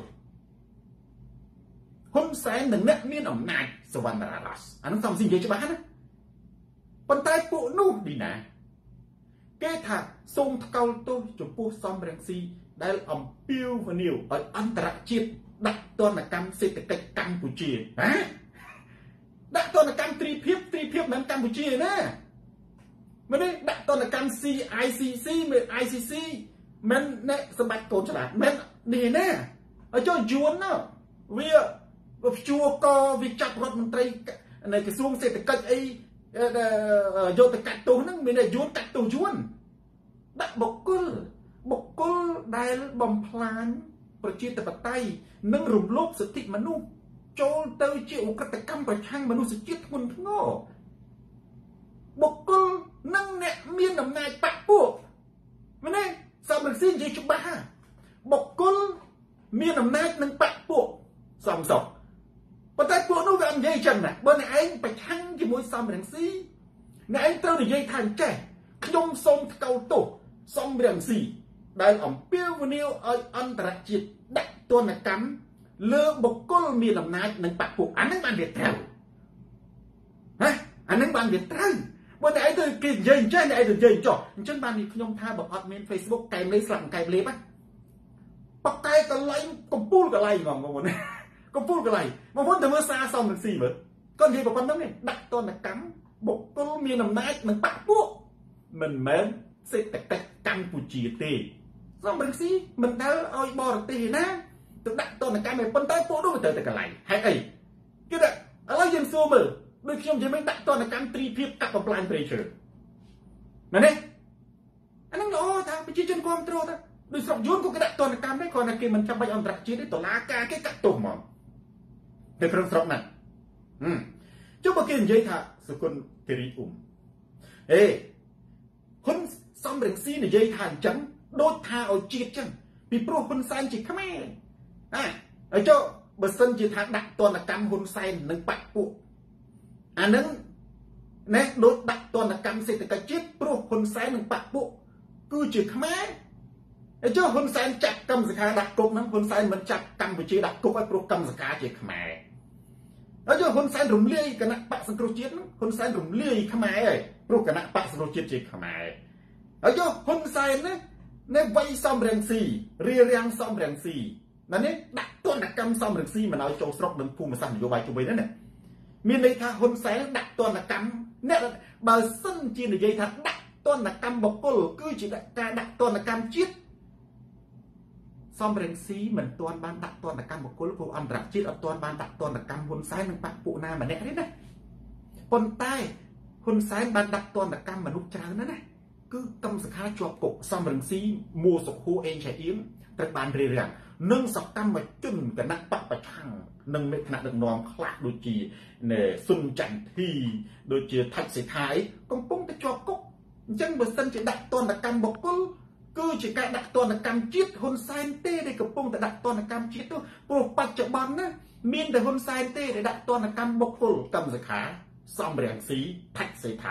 ហ៊ុនសែននិងអ្នកមានអំណាចសវណ្ណរាសអានោះសំស៊ីនិយាយច្បាស់ណាប៉ុន្តែពួកនោះឌីណាគេថាសូមថ្កោលទោសចំពោះសំរងស៊ីដែលអំពាវនាវឲ្យអន្តរជាតិដាក់ទណ្ឌកម្មសេដ្ឋកិច្ចកម្ពុជាហ៎ដាក់ទណ្ឌកម្មទ្រីភិបទ្រីភិបមិនកម្ពុជាណាមិនទេដាក់ទណ្ឌកម្ម C I C C មិន I C C មិនអ្នកសម្បត្តិកូនឆ្លាតមិននេះណាឲ្យចូលយួនណាវាវាជួកវាចាប់រដ្ឋមន្ត្រីនៃក្រសួងសេដ្ឋកិច្ចអីយកទៅកាត់ទោសហ្នឹងមានតែយួនកាត់ទោសយួនដាក់បុគ្គលបុគ្គលដែលបំផ្លាញប្រជាធិបតេយ្យនិងរំលោភសិទ្ធិមនុស្សចូលទៅជាឧក្រិដ្ឋកម្មប្រឆាំងមនុស្សជាតិធ្ងន់ធ្ងរបុគ្គលនិងអ្នកមានអំណាចបកពួកមែនទេសំរងស៊ីនិយាយច្បាស់បុគ្គលមានអំណាចនិងបកពួកសំសុខប៉ុន្តែពួកនោះវាអត់និយាយចឹងណាបើអ្នកឯងប្រឆាំងជាមួយសំរងស៊ីអ្នកឯងត្រូវនិយាយថាអញ្ចេះខ្ញុំសូមថ្កោលទោសសំរងស៊ីដែលអំពាវនាវឲ្យអន្តរជាតិដាក់ទណ្ឌកម្មលើបុគ្គលមានអំណាចនិងបកពួកអាហ្នឹងបានវាត្រូវហ៎អាហ្នឹងបានវាត្រូវបើអ្នកឯងទៅគេនិយាយអញ្ចឹងអ្នកឯងទៅនិយាយចុះអញ្ចឹងបានខ្ញុំថាបើអត់មាន Facebook កែមលេស្លាប់កែមលេបបកកែកន្លែងកំពូលកន្លែងហ្មងបងប្អូនកំពូលកន្លែងបងប្អូនទៅមើលសារសំរងស៊ីមើលគាត់និយាយប៉ុណ្្នឹងទេដាក់ទណ្ឌកម្មបុគ្គលមានអំណាចនិងបកពួកមិនមែនសេដ្ឋកិច្ចកម្ពុជាទេសំរងស៊ីមិនដែលឲ្យបរទេសណាទៅដាក់ទណ្ឌកម្មឯប៉ុន្តែពួកនោះទៅតែកន្លែងហេតុអីគេថាឥឡូវយើងសួរមើលដូចខ្ញុំនិយាយមិនដាក់ទណ្ឌកម្មទ្រីភិបកាប់បំផ្លាញព្រៃឈើមែនទេអាហ្នឹងល្អថាប្រជាជនគ្រប់គ្រងថាដូចស្រុកយួនក៏គេដាក់ទណ្ឌកម្មដែរគ្រាន់តែគេមិនចាំបាច់អន្តរជាតិទេតុលាការគេកាត់ទោសហ្មងនៅក្នុងស្រុកហ្នឹងហឹមចុះបើគេនិយាយថាសុគន្ធធីរីអ៊ុំហេហ៊ុនសំរងស៊ីនិយាយថាអញ្ចឹងដូចថាឲ្យជាតិចឹងពីព្រោះហ៊ុនសែនជាខ្មែរណាហើយចុះបើសិនជាថាដាក់ទណ្ឌកម្មហ៊ុនសែននិងបកពួកអានឹងណែដូចដាក់ទណ្ឌកម្មសេដ្ឋកិច្ចជាតិព្រោះហ៊ុនសែននិងបកពួកគឺជាខ្មែរហើយចុះហ៊ុនសែនចាត់កម្មសខាដាក់គុកហ្នឹងហ៊ុនសែនមិនចាត់កម្ពុជាដាក់គុកឲ្យព្រោះកម្មសខាជាខ្មែរហើយចុះហ៊ុនសែនរំលាយគណៈបកសង្គ្រោះជាតិហ្នឹងហ៊ុនសែនរំលាយខ្មែរហើយព្រោះគណៈបកសង្គ្រោះជាតិជាខ្មែរហើយចុះហ៊ុនសែនណានៅវ័យសំរងស៊ីរៀបរៀងសំរងស៊ីណានេះដាក់ទណ្ឌកម្មសំរងស៊ីមិនឲ្យចូលស្រុកនឹងភូមិសាស្ត្រនយោបាយជុំវិញហ្នឹងណាមានន័យថាហ៊ុនសែនដាក់ទណ្ឌកម្មអ្នកបើសិនជានិយាយថាដាក់ទណ្ឌកម្មបុគ្គលគឺជាការដាក់ទណ្ឌកម្មជាតិសំរងស៊ីមិនទាន់បានដាក់ទណ្ឌកម្មបុគ្គលព្រោះអន្តរជាតិអត់ទាន់បានដាក់ទណ្ឌកម្មហ៊ុនសែននិងបកពួកណាម្នាក់ទេណាប៉ុន្តែហ៊ុនសែនបានដាក់ទណ្ឌកម្មមនុស្សច្រើនណាស់ណាគឺកម្មសខាជាប់គុកសំរងស៊ីមួសុខួរអេងឆៃអៀងត្រូវបានរៀបរៀងនិងសកម្មជនគណៈបកប្រឆាំងនិងមេថ្នាក់ដឹកនាំខ្លះដូចជាស៊ុនចន្ទធីដូចជាថាច់សេដ្ឋាអីកំពុងតែជាប់គុកអញ្ចឹងបើសិនជាដាក់ទណ្ឌកម្មបុគ្គលគឺជាការដាក់ទណ្ឌកម្មជាតិហ៊ុនសែនទេដែលកំពុងតែដាក់ទណ្ឌកម្មជាតិនោះព្រោះបច្ចុប្បន្នណាមានតែហ៊ុនសែនទេដែលដាក់ទណ្ឌកម្មបុគ្គលកម្មសខាសំរងស៊ីថាច់សេដ្ឋា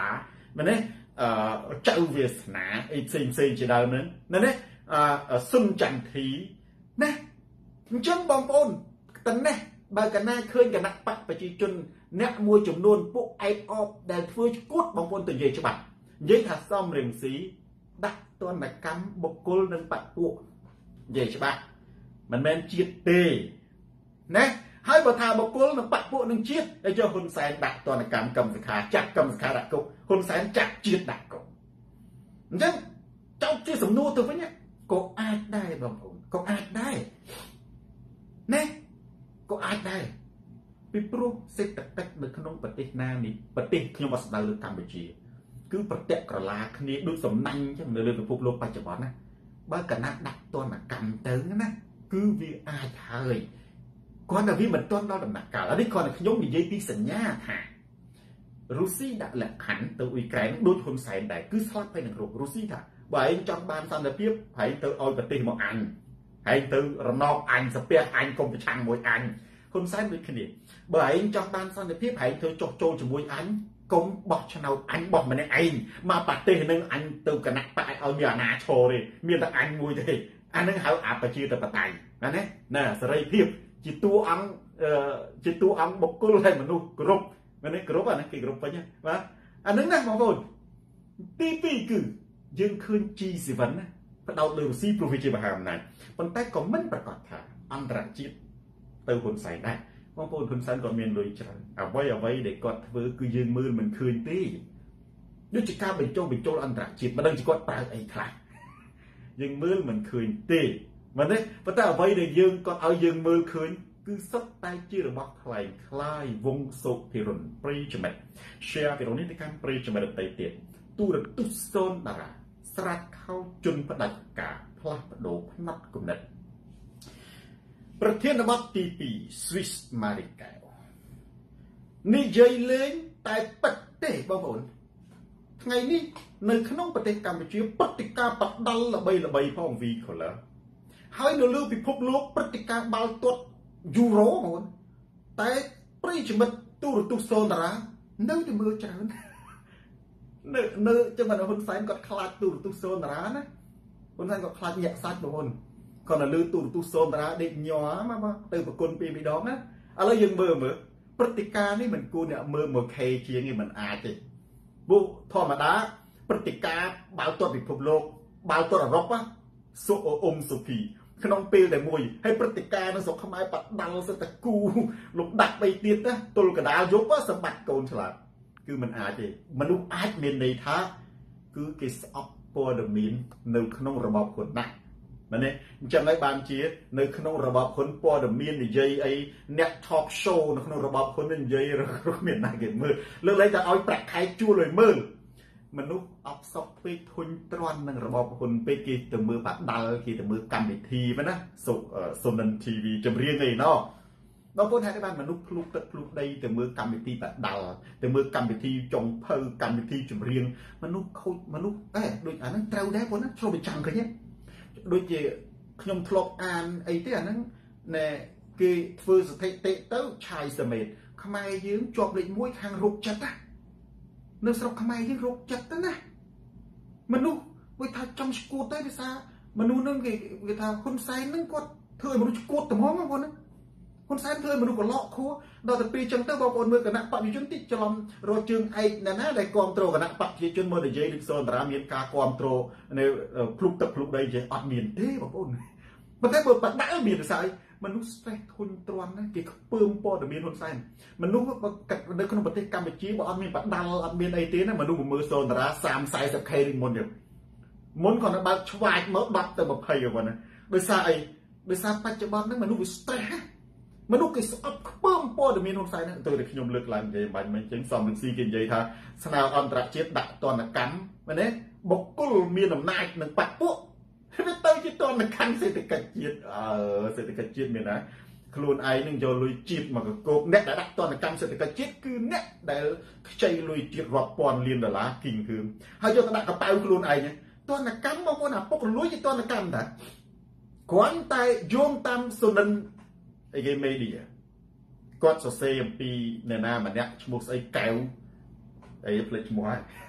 មែនទេអឺចៅវាសនាអីផ្សេងផ្សេងជាដើមហ្នឹងណានេះអឺសុនចន្ទធីណាអញ្ចឹងបងប្អូនតនេះបើកណាឃើញគណៈបកប្រជាជនអ្នកមួយចំនួនពួកអែកអបដែលធ្វើឈួតបងប្អូនទៅនិយាយច្បាស់និយាយថាសំរងស៊ីដាក់ទណ្ឌកម្មបុគ្គលនិងបកពួកនិយាយច្បាស់មិនមែនជាតិទេណាហើយបើថាបុគ្គលនិងបកពួកនឹងជាតិហើយចុះហ៊ុនសែនដាក់ទណ្ឌកម្មកម្មសខាចាក់កម្មសខាដាក់គុកហ៊ុនសែនចាក់ជាតិដាក់គុកអញ្ចឹងចោទជាសំណួរទៅវិញក៏អាចដែរបងប្អូនក៏អាចដែរណាក៏អាចដែរពីព្រោះសេដ្ឋកិច្ចនៅក្នុងប្រទេសណានេះប្រទេសខ្ញុំអត់ស្ដៅលើកម្ពុជាគឺប្រតិក្រឡាគ្នាដូចសំណាញ់ចឹងនៅលើពិភពលោកបច្ចុប្បន្នណាបើកណាដាក់ទណ្ឌកម្មទៅណាគឺវាអាចហើយគាត់តែវាមិនទាន់ដល់ដំណាក់កាលនេះគាត់តែខ្ញុំនិយាយពីសញ្ញាថារុស្ស៊ីដាក់លក្ខខណ្ឌទៅអ៊ុយក្រែនដូចហ៊ុនសែនដែរគឺស្លាប់ហើយនឹងរុរុស្ស៊ីថាបើឯងចង់បានសន្តិភាពហើយទៅឲ្យប្រទេសមកអញហើយទៅរណបអញសាពះអញកុំប្រឆាំងមួយអញហ៊ុនសែនដូចគ្នាបើឯងចង់បានសន្តិភាពហើយធ្វើចុះចូលជាមួយអញកុំបោះឆ្នោតអញបោះម្នាក់ឯងមកប្រទេសនឹងអញទៅគណៈបកឲ្យមានអាណាឈរទេមានតែអញមួយទេអានឹងហៅអប្រជាធិបតេយ្យណាណាណាសេរីភាពជាតួអង្គជាតួអង្គបុគ្គលហើយមនុស្សគ្រប់មែនទេគ្រប់អានេះគេគ្រប់ពេញបាទអានឹងណាបងប្អូនទីពីរគឺយើងឃើញ ជី សេវិន ណាផ្ដោតលើរុស្ស៊ីព្រោះវាជាមហាអំណាចប៉ុន្តែក៏មិនប្រកាសថាអន្តរជាតិទៅហ៊ុនសែនដែរបងប្អូនហ៊ុនសែនក៏មានលុយច្រើនអ្វីអ្វីដែលគាត់ធ្វើគឺយើងមើលមិនឃើញទេដូចជាការបញ្ចុះបញ្ចូលអន្តរជាតិមិនដឹងជាគាត់ប្រើអីខ្លះយើងមើលមិនឃើញទេមែនទេប៉ុន្តែអ្វីដែលយើងគាត់ឲ្យយើងមើលឃើញគឺសុទ្ធតែជារបស់ខ្លែងខ្លាយវងសុភិរុនប្រិយមិត្ត share វីដេអូនេះទៅកាន់ប្រិយមិត្តដទៃទៀតទូរទស្សន៍សូនតារាស្រាច់ខោជន់ផ្ដាច់ការផ្លាស់ប្ដូរផ្នែកគំនិតប្រធានបទទីពីរ Swiss Marikau និយាយលេងតែពិតទេបងប្អូនថ្ងៃនេះនៅក្នុងប្រទេសកម្ពុជាព្រឹត្តិការណ៍បដិលល្បីល្បីផង V Color ហើយនៅលើពិភពលោកព្រឹត្តិការណ៍បាល់ទាត់យូរ៉ូបងតែប្រិយមិត្តទូរទស្សន៍សូនតារានៅតែមើលច្រើននៅនៅចឹងមិនហ៊ុនសែនគាត់ខ្លាចទូរទស្សន៍សូនតារាណាហ៊ុនសែនគាត់ខ្លាចញាក់សាច់បងប្អូនគាត់នៅលើទូរទស្សន៍សូនតារាដេកញ័រមកទៅប្រគុណពីរពីរដងណាឥឡូវយើងមើលមើលព្រឹត្តិការណ៍នេះមិនគួរអ្នកមើលមួយខេជាងនេះមិនអាចទេពួកធម្មតាព្រឹត្តិការណ៍បាល់ទាត់ពិភពលោកបាល់ទាត់អឺរ៉ុបសុអ៊ុំសុភីក្នុងពេលតែមួយហើយព្រឹត្តិការណ៍នៅស្រុកខ្មែរបដាល់សិតតគូលំដាប់បីទៀតណាទល់កដាលយប់សម្បត្តិកូនឆ្លាតគឺមិនអាចទេមនុស្សអាចមានន័យថាគឺគេស្អប់ព័ត៌មាននៅក្នុងរបបហ៊ុនណាស់មែនទេអញ្ចឹងហើយបានជានៅក្នុងរបបហ៊ុនព័ត៌មាននិយាយអីអ្នក talk show នៅក្នុងរបបហ៊ុននិយាយរកមានណាគេមើលលើកលែងតែឲ្យប្រាក់ខែជួលឲ្យមើលមនុស្សអបសក់ពេកធុញទ្រាន់នឹងរបបហ៊ុនពេកគេទៅមើលបាដាល់គេទៅមើលកម្មវិធីមែនណាសុសុនិន ទី វី ចម្រៀងអីណោះបងប្អូនហេតុបានមនុស្សភ្លុកទឹកភ្លុកដីទៅមើលកម្មវិធីបាដាល់ទៅមើលកម្មវិធីចុងភៅកម្មវិធីចម្រៀងមនុស្សខូចមនុស្សអេដូចអាហ្នឹងត្រូវដែរបងណាឆ្លុះបញ្ចាំងឃើញទេដូចជាខ្ញុំធ្លាប់អានអីទេអាហ្នឹងណែគេធ្វើស្ថិតិទៅឆាយសមេតខ្មែរយើងជាប់លេខមួយខាងរោគចិត្តណានៅស្រុកខ្មែរយើងរោគចិត្តទៅណាមនុស្សវាថាចង់ឈួតទៅភាសាមនុស្សនឹងគេគេថាហ៊ុនសែននឹងគាត់ធ្វើឲ្យមនុស្សឈួតត្មងបងប្អូនណាហ៊ុនសែនធ្វើឲ្យមនុស្សកឡក់ខួរដល់ទៅពេលចឹងទៅបងប្អូនមើលគណៈបព្វជិជនតិចច្រឡំរកជើងឯកណាណាដែលគ្រប់គ្រងគណៈបព្វជិជនមកនិយាយដូចសូនតារាមានការគ្រប់គ្រងនៅភ្លុកទឹកភ្លុកដីចេះអត់មានទេបងប្អូនប៉ុន្តែបើបដាល់មានភាសាអីមនុស្ស stress ធុញទ្រាន់ណាគេខ្ពើមព័ត៌មានហ៊ុនសែនមនុស្សនៅក្នុងប្រទេសកម្ពុជាបើអត់មានបដាល់អត់មានអីទេណាមនុស្សមើលសូនតារាសាម สี่สิบ ខេ មុនទៀតមុនគាត់នៅបើកឆ្វាយមកដប់ទៅยี่สิบហ្នឹងណាដោយសារអីដោយសារបច្ចុប្បន្នហ្នឹងមនុស្សវា stress មនុស្សគេស្អប់ខ្ពើមព័ត៌មានហ៊ុនសែនហ្នឹងទៅតែខ្ញុំលើកឡើងនិយាយបាញ់មិញចឹងសំរងស៊ីគេនិយាយថាស្នើអន្តរជាតិដាក់ទណ្ឌកម្មមែនទេបុគ្គលមានអំណាចនឹងបកពួកវាទៅជាទណ្ឌកម្មសេដ្ឋកិច្ចជាតិអឺសេដ្ឋកិច្ចជាតិមានណាខ្លួនឯងនឹងយកលុយជាតិមកកកោបអ្នកដែលដាក់ទណ្ឌកម្មសេដ្ឋកិច្ចជាតិគឺអ្នកដែលខ្ចីលុយជាតិរាប់ពាន់លានដុល្លារគីងគឿមហើយយកទៅដាក់កប៉ៅខ្លួនឯងទណ្ឌកម្មមកគាត់អាពុករលួយជាទណ្ឌកម្មតាគ្រាន់តែយោងតាមសុនិនអីគេមេឌីគាត់សរសេរអំពីអ្នកណាម្នាក់ឈ្មោះស្អីកែវអីផ្លេចឈ្មោះហើយ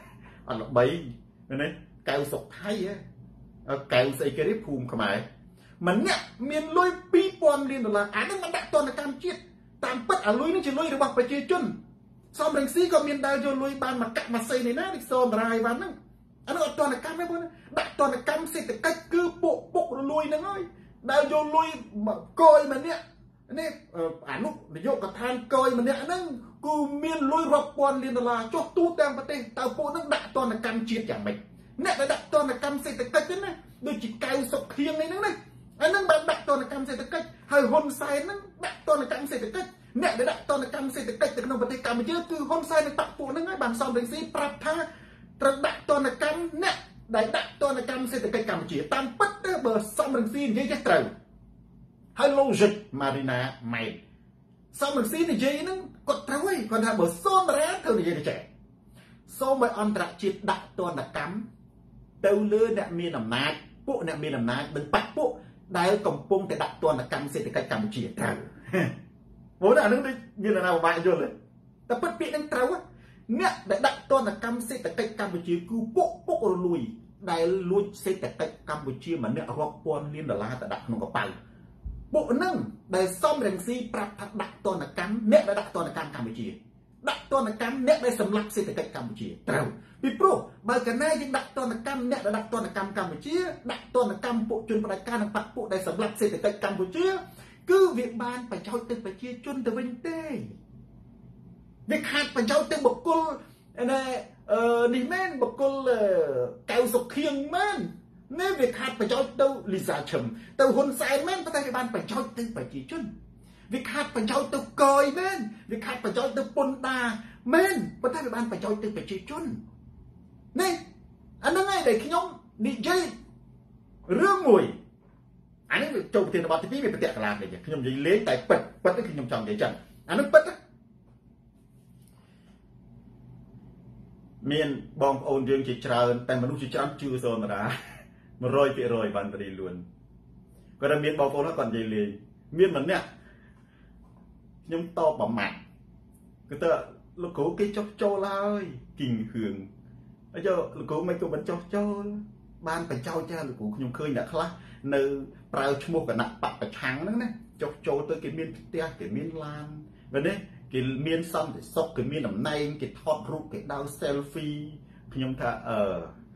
អត់ល្បីណាកៅសុកថៃកៅស្អីគេនេះភូមិខ្មែរម្នាក់មានលុយពីរពាន់លានដុល្លារអានឹងមិនដាក់ទណ្ឌកម្មជាតិតាមពិតអាលុយនេះជាលុយរបស់ប្រជាជនសំរងស៊ីក៏មានដើរយកលុយបានមកកាក់ម៉ាស៊ីននេះណានេះសូមរាយបានហ្នឹងអានោះអត់ទណ្ឌកម្មទេបងដាក់ទណ្ឌកម្មសេដ្ឋកិច្ចគឺពុកពុករលួយហ្នឹងហើយដើរយកលុយកយម្នាក់នេះអានោះនាយកដ្ឋានកយម្នាក់ហ្នឹងគឺមានលុយរាប់ពាន់លានដុល្លារចុះទូទាំងប្រទេសតើពួកហ្នឹងដាក់ទណ្ឌកម្មជាតិយ៉ាងម៉េចអ្នកដែលដាក់ទណ្ឌកម្មសេដ្ឋកិច្ចហ្នឹងណាដូចជាកៅសុកខៀងនេះហ្នឹងណាអាហ្នឹងបានដាក់ទណ្ឌកម្មសេដ្ឋកិច្ចហើយហ៊ុនសែនហ្នឹងដាក់ទណ្ឌកម្មសេដ្ឋកិច្ចអ្នកដែលដាក់ទណ្ឌកម្មសេដ្ឋកិច្ចទៅក្នុងប្រទេសកម្ពុជាគឺហ៊ុនសែននិងបកពួកហ្នឹងហើយបានសំរងស៊ីប្រាប់ថាត្រូវដាក់ទណ្ឌកម្មអ្នកដែលដាក់ទណ្ឌកម្មសេដ្ឋកិច្ចកម្ពុជាតាមពិតទៅបើសំរងស៊ីនិយាយចេះត្រូវហើយ logic Marina ម៉ែសំរងស៊ីនិយាយហ្នឹងគាត់ត្រូវហើយគាត់ថាបើសូមរាត្រូវនិយាយទៅចេះសូមឲ្យអន្តរជាតិដាក់ទណ្ឌកម្មទៅលើអ្នកមានអំណាចពួកអ្នកមានអំណាចនិងបកពួកដែលកំពុងតែដាក់ទណ្ឌកម្មសេដ្ឋកិច្ចកម្ពុជាត្រូវបងអានឹងមានអាណាបាក់យល់ទេតែពិតពាក្យនឹងត្រូវអ្នកដែលដាក់ទណ្ឌកម្មសេដ្ឋកិច្ចកម្ពុជាគឺពុកពុករលួយដែលលួចសេដ្ឋកិច្ចកម្ពុជាម្នាក់រាប់ពាន់លានដុល្លារទៅដាក់ក្នុងកប៉ាល់ពួកហ្នឹងដែលសំរងស៊ីប្រាប់ថាដាក់ទណ្ឌកម្មអ្នកដែលដាក់ទណ្ឌកម្មកម្ពុជាដាក់ទណ្ឌកម្មអ្នកដែលសម្លាប់សេដ្ឋកិច្ចកម្ពុជាត្រូវពីព្រោះបើកាលណាយើងដាក់ទណ្ឌកម្មអ្នកដែលដាក់ទណ្ឌកម្មកម្ពុជាដាក់ទណ្ឌកម្មពួកជនផ្ដាច់ការនិងបកពួកដែលសម្លាប់សេដ្ឋកិច្ចកម្ពុជាគឺវាបានបញ្ចោតទៅប្រជាជនទៅវិញទេវាខាតបញ្ចោតទៅបុគ្គលណែអឺនេះមែនបុគ្គលកៅសុខៀងមែននេះវាខាតបញ្ចោតទៅលីសាឈឹមទៅហ៊ុនសែនមែនប៉ុន្តែវាបានបញ្ចោតទៅប្រជាជនវាខាតបញ្ចោតទៅកយមែនវាខាតបញ្ចោតទៅពុនដាមែនប៉ុន្តែវាបានបញ្ចោតទៅប្រជាជននេះអាហ្នឹងហើយដែលខ្ញុំនិយាយរឿងមួយអានេះវាចូលប្រធានបទទីពីរវាប្រតិកលាទេខ្ញុំនិយាយលេងតែពិតពិតគឺខ្ញុំចង់និយាយចឹងអានោះពិតមានបងប្អូនយើងជាច្រើនតែមនុស្សជាច្រើនជឿសូនរាone hundred percent បានបរិលួនគាត់ថាមានបងប្អូនគាត់និយាយលេងមានម្នាក់ខ្ញុំតបប្រមាថគាត់ថាលោកគ្រូគេចុះចូលហើយគីងហឿងអញ្ចឹងលោកគ្រូមិនក៏មិនចុះចូលបានបញ្ចោចចាលោកគ្រូខ្ញុំឃើញអ្នកខ្លះនៅប្រើឈ្មោះគណៈបពប្រឆាំងហ្នឹងណាចុះចូលទៅគេមានផ្ទះគេមានឡានមែនទេគេមានសន្តិសុខគេមានតំណែងគេថតរូបគេដើរ selfie ខ្ញុំថាអឺ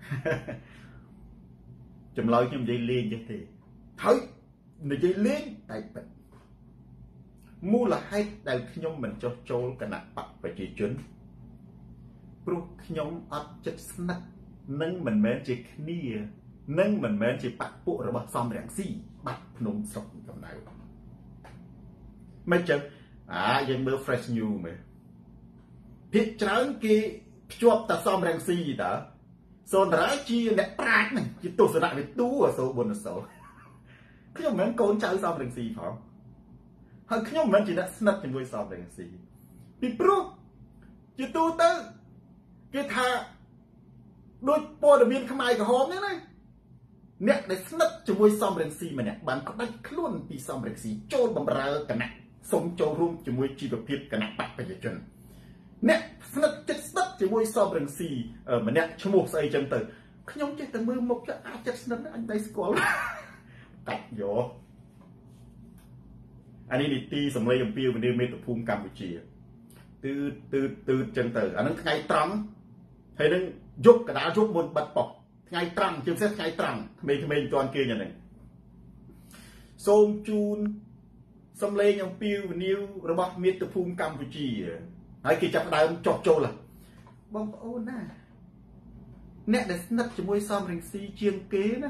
ចម្លើយខ្ញុំនិយាយលេងចេះទេហើយនិយាយលេងតែពិតមូលហេតុដែលខ្ញុំមិនចុះចូលគណៈបកប្រជាជនព្រោះខ្ញុំអត់ចិត្តស្និទ្ធនឹងមិនមែនជាគ្នានឹងមិនមែនជាបកពួករបស់សំរងស៊ីបាត់ភ្នំស្រុកកំណៅមិនចឹងអាយើងមើល fresh new មើលភាគច្រើនគេភ្ជាប់តែសំរងស៊ីតើសូនរាជាអ្នកប្រាជ្ញហ្នឹងជាទស្សនវិទូអសូបុណសូខ្ញុំមិនមែនកូនចៅសំរងស៊ីផងហើយខ្ញុំមិនមែនជាអ្នកស្និទ្ធជាមួយសំរងស៊ីពីព្រោះជាទូទៅគេថាដូចព័ត៌មានខ្មែរក្រហមហ្នឹងណាអ្នកដែលស្និទ្ធជាមួយសំរងស៊ីម្នាក់បានផ្ដាច់ខ្លួនពីសំរងស៊ីចូលបម្រើគណៈសូមចូលរួមជាមួយជីវភាពគណៈបកប្រជាជនអ្នកស្និទ្ធចិត្តស្និទ្ធជាមួយសំរងស៊ីម្នាក់ឈ្មោះស្អីចឹងទៅខ្ញុំចេះតែមើលមុខទៅអាចចិត្តស្និទ្ធអញតែស្គាល់កាច់យកអានេះនីតិសម្លេងអំពីវិនិយោគមេត្តភូមិកម្ពុជាទឺទឺទឺចឹងទៅអានឹងថ្ងៃត្រង់ហើយនឹងយប់កដាលយប់មុនបាត់ប៉ុកថ្ងៃត្រង់ជាពិសេសថ្ងៃត្រង់ក្មេងៗមិនទាន់គេយ៉ាងហ្នឹងសូមជូនសម្លេងអំពីវិនិយោគរបស់មាតុភូមិកម្ពុជាហើយគេចាប់ដើមចោះចូលបងប្អូនណាអ្នកដែលស្និទ្ធជាមួយសំរងស៊ីជាងគេណា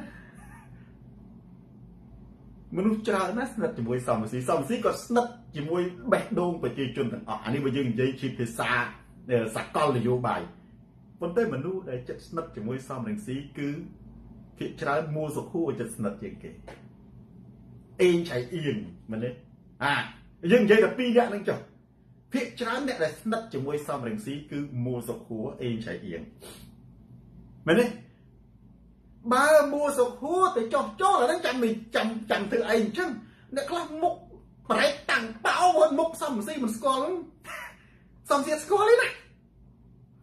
មនុស្សច្រើនណាស់ស្និទ្ធជាមួយសំរងស៊ីសំរងស៊ីក៏ស្និទ្ធជាមួយបេះដូងប្រជាជនទាំងអស់អានេះបើយើងនិយាយជាភាសាសកលនយោបាយប៉ុន្តែមនុស្សដែលចិត្តស្និទ្ធជាមួយសំរងស៊ីគឺភាគច្រើនមួសុខួរចិត្តស្និទ្ធជាងគេអេងឆៃអៀងមែនទេអាយើងនិយាយតែពីរនាក់ហ្នឹងចុះភាគច្រើនអ្នកដែលស្និទ្ធជាមួយសំរងស៊ីគឺមួសុខួរអេងឆៃអៀងមែនទេបើមួសុខួរទៅចោះចូលអាហ្នឹងចាំមិនចាំចាំធ្វើអីអញ្ចឹងអ្នកខ្លះមុខប្រែកតាំងប៉ោមុខសំរងស៊ីមិនស្គាល់សំសៀតស្គាល់ទេណា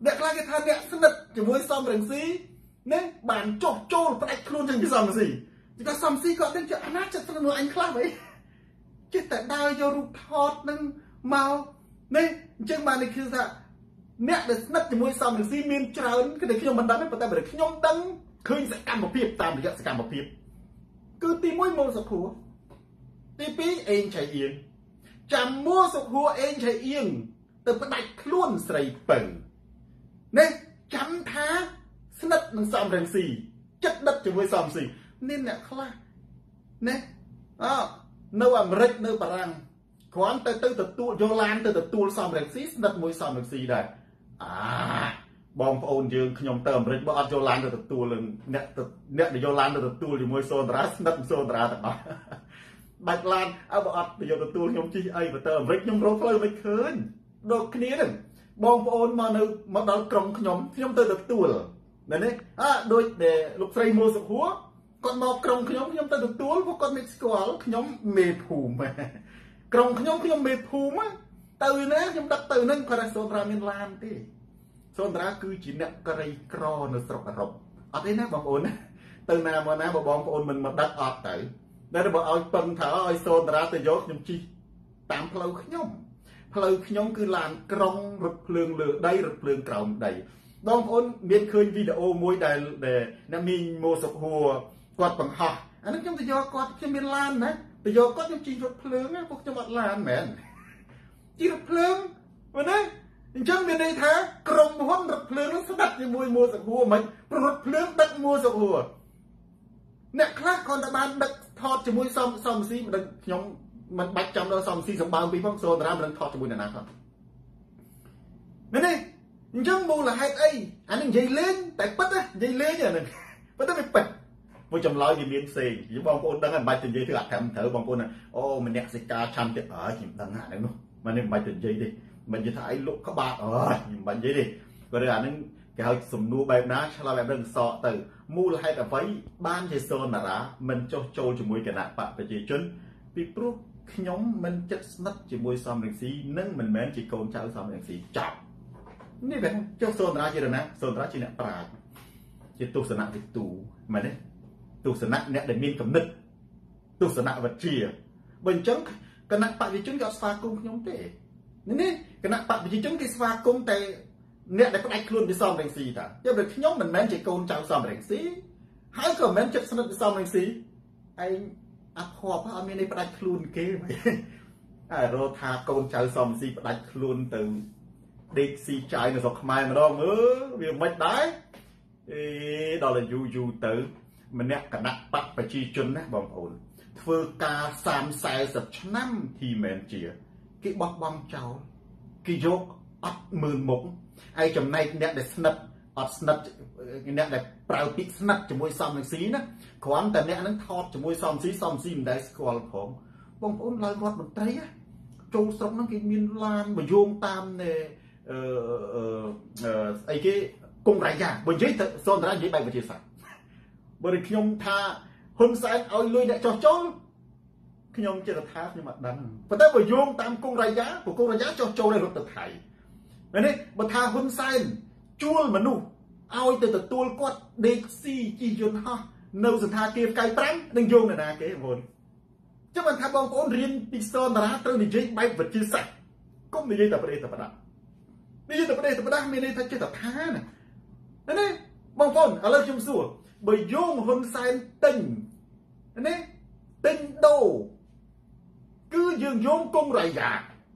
អ្នកខ្លះគេថាអ្នកស្និទ្ធជាមួយសំរងស៊ីណាបានចុះចូលផ្ដាច់ខ្លួនជាងពីសំរងស៊ីគេថាសំស៊ីគាត់ទៅជាអាណាចិត្តស្និទ្ធមួយអញខ្លះវិញចេះតែដើរយករូបថតនឹងមកនេះអញ្ចឹងបាននេះគឺថាអ្នកដែលស្និទ្ធជាមួយសំរងស៊ីមានច្រើនគឺតែខ្ញុំមិនដឹងទេប៉ុន្តែបើខ្ញុំដឹងឃើញសកម្មភាពតាមរយៈសកម្មភាពគឺទីមួយមូលសុខួរទីពីរអេងឆៃអៀងចាំមួសុខួរអេងឆៃអៀងទៅផ្ដាច់ខ្លួនស្រីពៅនេះចាំថាស្និទ្ធនឹងសំរងស៊ីចិត្តដិតជាមួយសំស៊ីនេះអ្នកខ្លះណាអើនៅអាមេរិកនៅបារាំងគ្រាន់តែទៅទទួលយកឡានទៅទទួលសំរងស៊ីស្និទ្ធមួយសំរងស៊ីដែរអាបងប្អូនយើងខ្ញុំទៅអាមេរិកបើអត់យកឡានទៅទទួលនឹងអ្នកអ្នកដែលយកឡានទៅទទួលជាមួយសូនតារាស្និទ្ធសូនតារាទាំងអស់បាច់ឡានអើបើអត់ទៅយកទទួលខ្ញុំជិះអីបើទៅអាមេរិកខ្ញុំរកផ្លូវមិនឃើញដូចគ្នាហ្នឹងបងប្អូនមកនៅមកដល់ក្រុងខ្ញុំខ្ញុំទៅទទួលណានេះអើដូចដែលលោកស្រីមូសុខួរគាត់មកក្រុងខ្ញុំខ្ញុំទៅទទួលពួកគាត់មិនស្គាល់ខ្ញុំមេភូមិក្រុងខ្ញុំខ្ញុំមេភូមិទៅណាខ្ញុំដឹកទៅនឹងគាត់ថាសូនតារាមានឡានទេសូនតារាគឺជាអ្នកក្រីក្រនៅស្រុកអឺរ៉ុបអត់ទេណាបងប្អូនណាទៅណាមកណាបើបងប្អូនមិនមកដឹកអត់ទៅតែបើឲ្យពឹងថាឲ្យសូនតារាទៅយកខ្ញុំជិះតាមផ្លូវខ្ញុំផ្លូវខ្ញុំគឺឡានក្រុងរថភ្លើងលើដីរថភ្លើងក្រោមដីបងប្អូនមានឃើញវីដេអូមួយដែលអ្នកមីងម៉ូសុខួរគាត់បង្ហោះអានេះខ្ញុំទៅយកគាត់ខ្ញុំមានឡានណាទៅយកគាត់ខ្ញុំជិះរថភ្លើងណាពួកខ្ញុំអត់ឡានមែនជិះរថភ្លើងមែនទេអញ្ចឹងមានន័យថាក្រុមហ៊ុនរថភ្លើងនោះស្ដាប់ជាមួយម៉ូសុខួរមិនប្ររត់ភ្លើងដឹកម៉ូសុខួរអ្នកខ្លះគាត់តែបានដឹកថតជាមួយសំសំស៊ីមិនដឹងខ្ញុំមិនបាច់ចាំដល់សំស៊ីសម្បើមពីផងសូនតារាមិនដឹងថតជាមួយអ្នកណាគាត់មែនទេអញ្ចឹងមូលហេតុអីអានេះនិយាយលេងតែពិតណានិយាយលេងអានេះពិតតែវាពិតមួយចម្លើយវាមានផ្សេងយើងបងប្អូនដឹងហើយមិនបាច់ទៅនិយាយធ្វើអកម្មត្រូវបងប្អូនអូម្នាក់សិកាឆាន់ទៀតអើខ្ញុំដឹងអានេះនោះមិននេះមិនបាច់ទៅនិយាយទេមិននិយាយថាអីលុកក្បាតអើខ្ញុំមិនបាច់និយាយទេព្រោះអានេះគេហៅសំណួរបែបណាឆ្លើយបែបហ្នឹងសក់ទៅមូលហេតុអ្វីបានជាសូនតារាមិនចុះចូលជាមួយគណៈបកប្រជាជនពីព្រោះខ្ញុំមិនចិត្តស្និទ្ធជាមួយសំរងស៊ីនិងមិនមែនជាកូនចៅសំរងស៊ីចប់នេះបែរចុះសូនតារាជាណាសូនតារាជាអ្នកប្រាជ្ញជាទស្សនវិទូមែនទេទស្សនៈអ្នកដែលមានគំនិតទស្សនវិជ្ជាបើអញ្ចឹងគណៈបកប្រជាជនក៏ស្វាគមន៍ខ្ញុំទេនេះគណៈបកប្រជាជនគេស្វាគមន៍តែអ្នកដែលផ្ដាច់ខ្លួនពីសំរងស៊ីតាតែបើខ្ញុំមិនមែនជាកូនចៅសំរងស៊ីហើយក៏មិនមែនចិត្តស្និទ្ធពីសំរងស៊ីឯងអភ័ព្វអត់មានន័យផ្ដាច់ខ្លួនគេហើយរកថាកូនចៅសំរងស៊ីផ្ដាច់ខ្លួនទៅដេកស៊ីចាយនៅស្រុកខ្មែរម្ដងមើលវាមិនដែរអេដល់តែយូរយូរទៅម្នាក់គណៈបកប្រជាជនណាបងប្អូនធ្វើការសាមសែសិបឆ្នាំទីមែនជាគេបោះបង់ចោលគេយកអត់មើលមុខហើយចំណែកអ្នកដែលស្និទ្ធអត់ស្និទ្ធអ្នកដែលប្រើពាក្យស្និទ្ធជាមួយសំរងស៊ីណាគ្រាន់តែអ្នកហ្នឹងថតជាមួយសំរងស៊ីសំរងស៊ីមិនដែលស្គាល់ផងបងប្អូនឡើងរដ្ឋមន្ត្រីចូលស្រុកហ្នឹងគេមានឡានបយោងតាមអឺអឺអីគេគង់រាយយ៉ាបើនិយាយទៅសូនតារានិយាយបែបវិទ្យាសាស្ត្របើខ្ញុំថាហ៊ុនសែនឲ្យលុយអ្នកចោះចូលខ្ញុំចិត្តថាខ្ញុំអត់ដឹងប៉ុន្តែបើយោងតាមគង់រាយយ៉ាព្រោះគង់រាយយ៉ាចោះចូលនៅរដ្ឋទៅថៃមែនទេបើថាហ៊ុនសែនជួលមនុស្សឲ្យទៅទទួលគាត់ដេកស៊ីជិះយន្តហោះនៅសន្តាគារផ្កាយប្រាំនឹងយោងនរណាគេបងចឹងបានថាបងប្អូនរៀនពីសូនតារាត្រូវនិយាយបែបវិទ្យាសាស្ត្រកុំនិយាយតែប្រទេសតែបដានិយាយតែប្រទេសតែបដាមានន័យថាចេះតែថាណាណាបងប្អូនឥឡូវខ្ញុំសួរបើយោងហ៊ុនសែនទិញណាទិញដូរគឺយើងយោងគង់រាយយ៉ា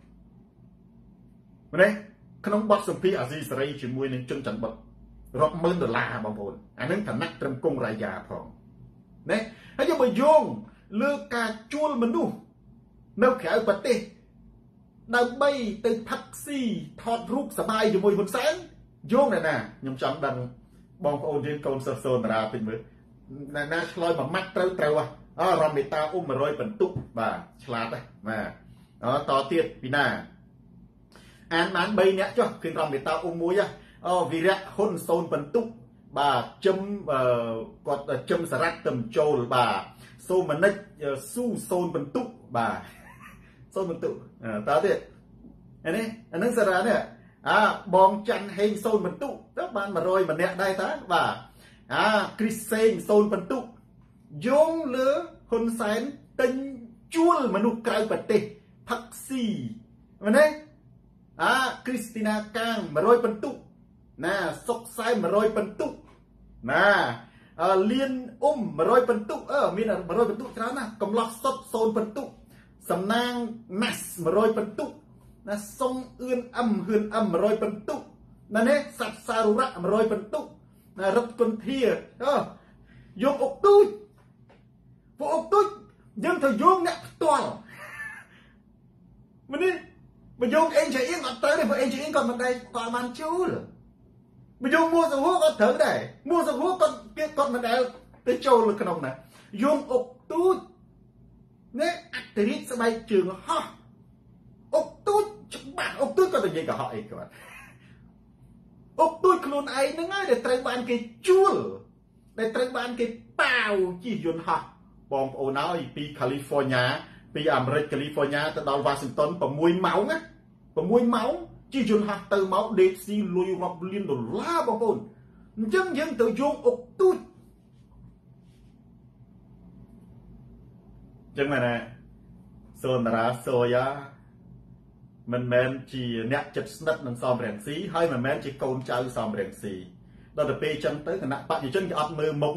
ណាក្នុងបទសម្ភាសន៍អាស៊ីសេរីជាមួយនឹងជនច័ន្ទបុតរាប់ម៉ឺនដុល្លារបងប្អូនអានឹងឋានៈត្រឹមគង់រាយយ៉ាផងណាហើយយើងបើយោងលើការជួលមនុស្សនៅក្រៅប្រទេសដើម្បីទៅផឹកស៊ីថតរូបសប្បាយជាមួយហ៊ុនសែនយោងណាណាខ្ញុំចង់ដឹងបងប្អូនយើងកូនសិស្សសូនតារាពេញមើលណាណាឆ្លើយមួយម៉ាត់ត្រូវត្រូវអរ៉ាមេតាអ៊ុំមួយរយបន្ទុកបាទឆ្លាតហ៎បាទអតទៀតពីណាអានបានបីនាក់ចុះឃើញរ៉ាមេតាអ៊ុំមួយអូវីរៈហ៊ុនសូនបន្ទុកបាទជឹមគាត់ជឹមសារ៉ាត់ទឹមចូលបាទសូមនិចស៊ូសូនបន្ទុកបាទសូនបន្ទុកតើទៀតអានេះអានឹងសារ៉ានេះអាបងច័ន្ទហេងសូនបន្ទុទៅបានមួយរយម្នាក់ដែរតាបាទអាគ្រីសេងសូនបន្ទុយោងលើហ៊ុនសែនទិញជួលមនុស្សក្រៅប្រទេសផឹកស៊ីមែនទេអាគ្រីស្ទីណាកាងមួយរយបន្ទុណាសុកសែមួយរយបន្ទុណាលៀនអ៊ុំមួយរយបន្ទុអឺមានមួយរយបន្ទុច្រើនណាស់កំឡោះសុតសូនបន្ទុសំណាងណាស់មួយរយបន្ទុណាសុងអឿនអឹមហឿនអឹមមួយរយបន្ទុណានេះសັດសាររៈមួយរយបន្ទុណារឹកគុនធាអូយកអុកទូចពួកអុកទូចយើងទៅយកអ្នកផ្ទាល់មែនទេបើយកអេងចៃអៀងអត់ត្រូវទេព្រោះអេងចៃអៀងគាត់មិនដែរគាត់បានជួលបើយកមួសហួរគាត់ត្រូវដែរមួសហួរគាត់គេគាត់មិនដែលទៅចូលនៅក្នុងណាយកអុកទូចនេះអតិរិទ្ធស្បែកជើងហោះអុកទូចច្បាស់អុកទូចគាត់ទៅនិយាយកុហកអីគាត់អុកទូចខ្លួនឯងហ្នឹងហើយដែលត្រូវបានគេជួលដែលត្រូវបានគេប៉ាវជិះយន្តហោះបងប្អូនហើយពី California ពីអាមេរិក California ទៅដល់ Washington 6ម៉ោងណា6ម៉ោងជិះយន្តហោះទៅមកដេកស៊ីលុយរាប់លានដុល្លារបងប្អូនអញ្ចឹងយើងទៅយកអុកទូចចឹងមែនណាសូនតារាសូយ៉ាមិនមែនជាអ្នកចិត្តស្និទ្ធនឹងសំរងស៊ីហើយមិនមែនជាកូនចៅសំរងស៊ីដល់ទៅពេលចឹងទៅគណៈបព្វជិជនគេអត់មើលមុខ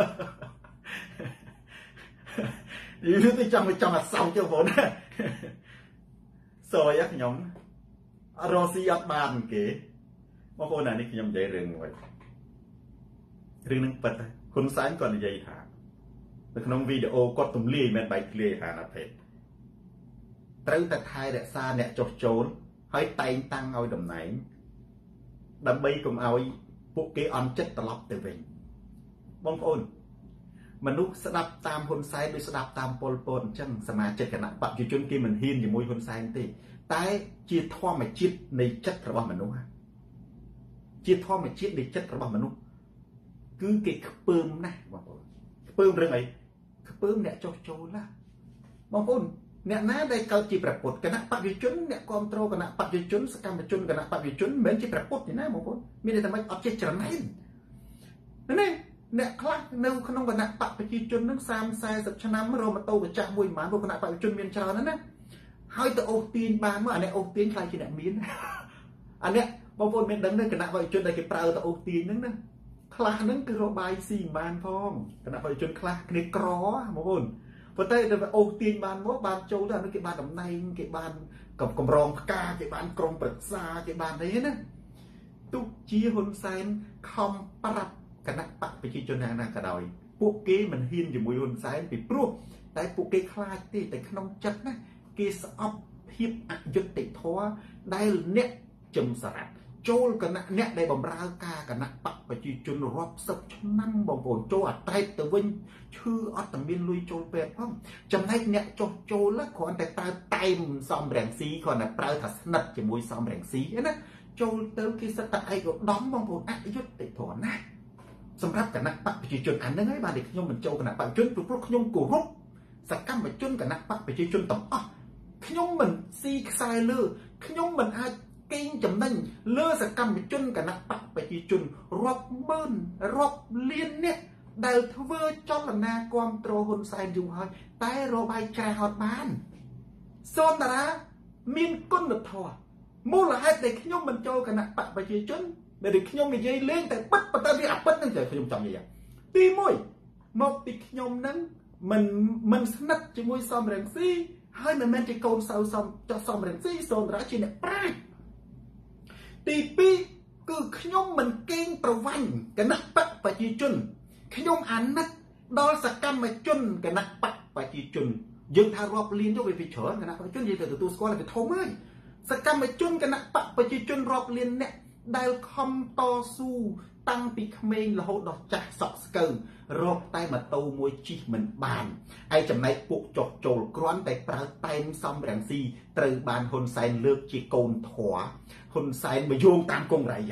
យូរទៅចង់ចង់អសោចទៅបងណាសូយ៉ាខ្ញុំរស់ស៊ីអត់បានគេបងប្អូនណានេះខ្ញុំនិយាយរឿងមួយរឿងនឹងពិតហ៊ុនសែនគាត់និយាយថានៅក្នុងវីដេអូគាត់ទម្លាយមិនបែកធ្លាយហាណាភេទត្រូវតែថែរក្សាអ្នកចុះចូលហើយតែងតាំងឲ្យតំណែងដើម្បីកុំឲ្យពួកគេអន់ចិត្តត្រឡប់ទៅវិញបងប្អូនមនុស្សស្ដាប់តាមហ៊ុនសែនដូចស្ដាប់តាមប៉ុលពតអញ្ចឹងសមាជិកគណៈបព្វជិជនគេមិនហ៊ានជាមួយហ៊ុនសែនទេតែជាធម្មជាតិនៃចិត្តរបស់មនុស្សជាធម្មជាតិនៃចិត្តរបស់មនុស្សគឺគេខ្ពើមណាស់បងប្អូនខ្ពើមរឿងអីខ្ពើមអ្នកចុះចូលណាបងប្អូនអ្នកណាដែលកើតជាប្រពុតគណៈបព្វជិជនអ្នកគ្រប់គ្រងគណៈបព្វជិជនសកម្មជនគណៈបព្វជិជនមិនមែនជាប្រពុតទេណាបងប្អូនមានតែមិនអត់ចេះច្រណែននេះអ្នកខ្លះនៅក្នុងគណៈបព្វជិជននឹងសាមสี่សិបឆ្នាំរមតោកញ្ចាស់មួយប៉ុន្មានពួកគណៈបព្វជិជនមានច្រើនណាស់ហើយទៅអូសទាញបានមកអានេះអូសទាញខ្លាចជាអ្នកមានអានេះបងប្អូនមានដឹងទេគណៈបព្វជិជនដែលគេប្រើទៅអូសទាញហ្នឹងណាខ្លះហ្នឹងគឺរបាយស៊ីបានផងគណៈបព្វជិជនខ្លះគ្នាក្របងប្អូនប៉ុន្តែទៅអូសទាញបានមកបានចូលទៅអានោះគេបានតំណែងគេបានកម្រងផ្កាគេបានក្រុមប្រឹក្សាគេបានអីណាទោះជាហ៊ុនសែនខំប្រាប់គណៈបព្វជិជនណាក៏ដោយពួកគេមិនហ៊ានជាមួយហ៊ុនសែនពីព្រោះតែពួកគេខ្លាចទេតែក្នុងចិត្តណាគេស្អប់ភាពអយុត្តិធម៌ដែលអ្នកចំសារ៉ាត់ចូលគណៈអ្នកដែលបំរើការគណៈបព្វជិជនរាប់សិបឆ្នាំបងប្អូនចូលអត្រែកទៅវិញឈឺអត់តែមានលុយចូលពេទ្យផងចំណែកអ្នកចុះចូលគ្រាន់តែប្រើតែមសំរងស៊ីគ្រាន់តែប្រើថាស្និទ្ធជាមួយសំរងស៊ីណាចូលទៅគេសិតតែឯកឧត្តមបងប្អូនអយុត្តិធម៌ណាស់សម្រាប់គណៈបព្វជិជនអាហ្នឹងហើយបានតែខ្ញុំមិនចូលគណៈបព្វជិជនព្រោះខ្ញុំគោរពសកម្មជនគណៈបព្វជិជនទាំងអស់ខ្ញុំមិនស៊ីខ្សែលើខ្ញុំមិនអាចកេងចំណេញលើសកម្មជនគណៈបព្វជិជនរាប់ម៉ឺនរាប់លានអ្នកដែលធ្វើចលនាគ្រប់គ្រងហ៊ុនសែនយូរហើយតែរបាយច្រាស់អត់បានសូនតារាមានគុណធម៌មូលហេតុដែលខ្ញុំមិនចូលគណៈបព្វជិជនដែលខ្ញុំនិយាយលេងតែពិតប៉ុន្តែវាអាពិតហ្នឹងតែខ្ញុំចង់និយាយទីមួយមកពីខ្ញុំហ្នឹងមិនមិនស្និទ្ធជាមួយសំរងស៊ីហើយមិនមែនជាកូនសៅសំចោះសំរងស៊ីសូនតារាជាអ្នកប្រាជ្ញទីពីរគឺខ្ញុំមិនកេងប្រវ័ញ្ចគណៈបព្វជិជនខ្ញុំអាណិតដល់សកម្មជនគណៈបព្វជិជនយើងថារាប់លានទៅវាច្រើនគណៈបព្វជិជនយើងទៅទទួលស្គាល់វាធំហើយសកម្មជនគណៈបព្វជិជនរាប់លានអ្នកដែលខំតស៊ូតាំងពីក្មេងរហូតដល់ចាស់សក់ស្កូវរកតែម៉ូតូមួយជិះមិនបានឯចំណែកពួកចុះចូលគ្រាន់តែប្រើតែមសំរងស៊ីត្រូវបានហ៊ុនសែនលើកជាកូនធွာហ៊ុនសែនបើយោងតាមកងរាយា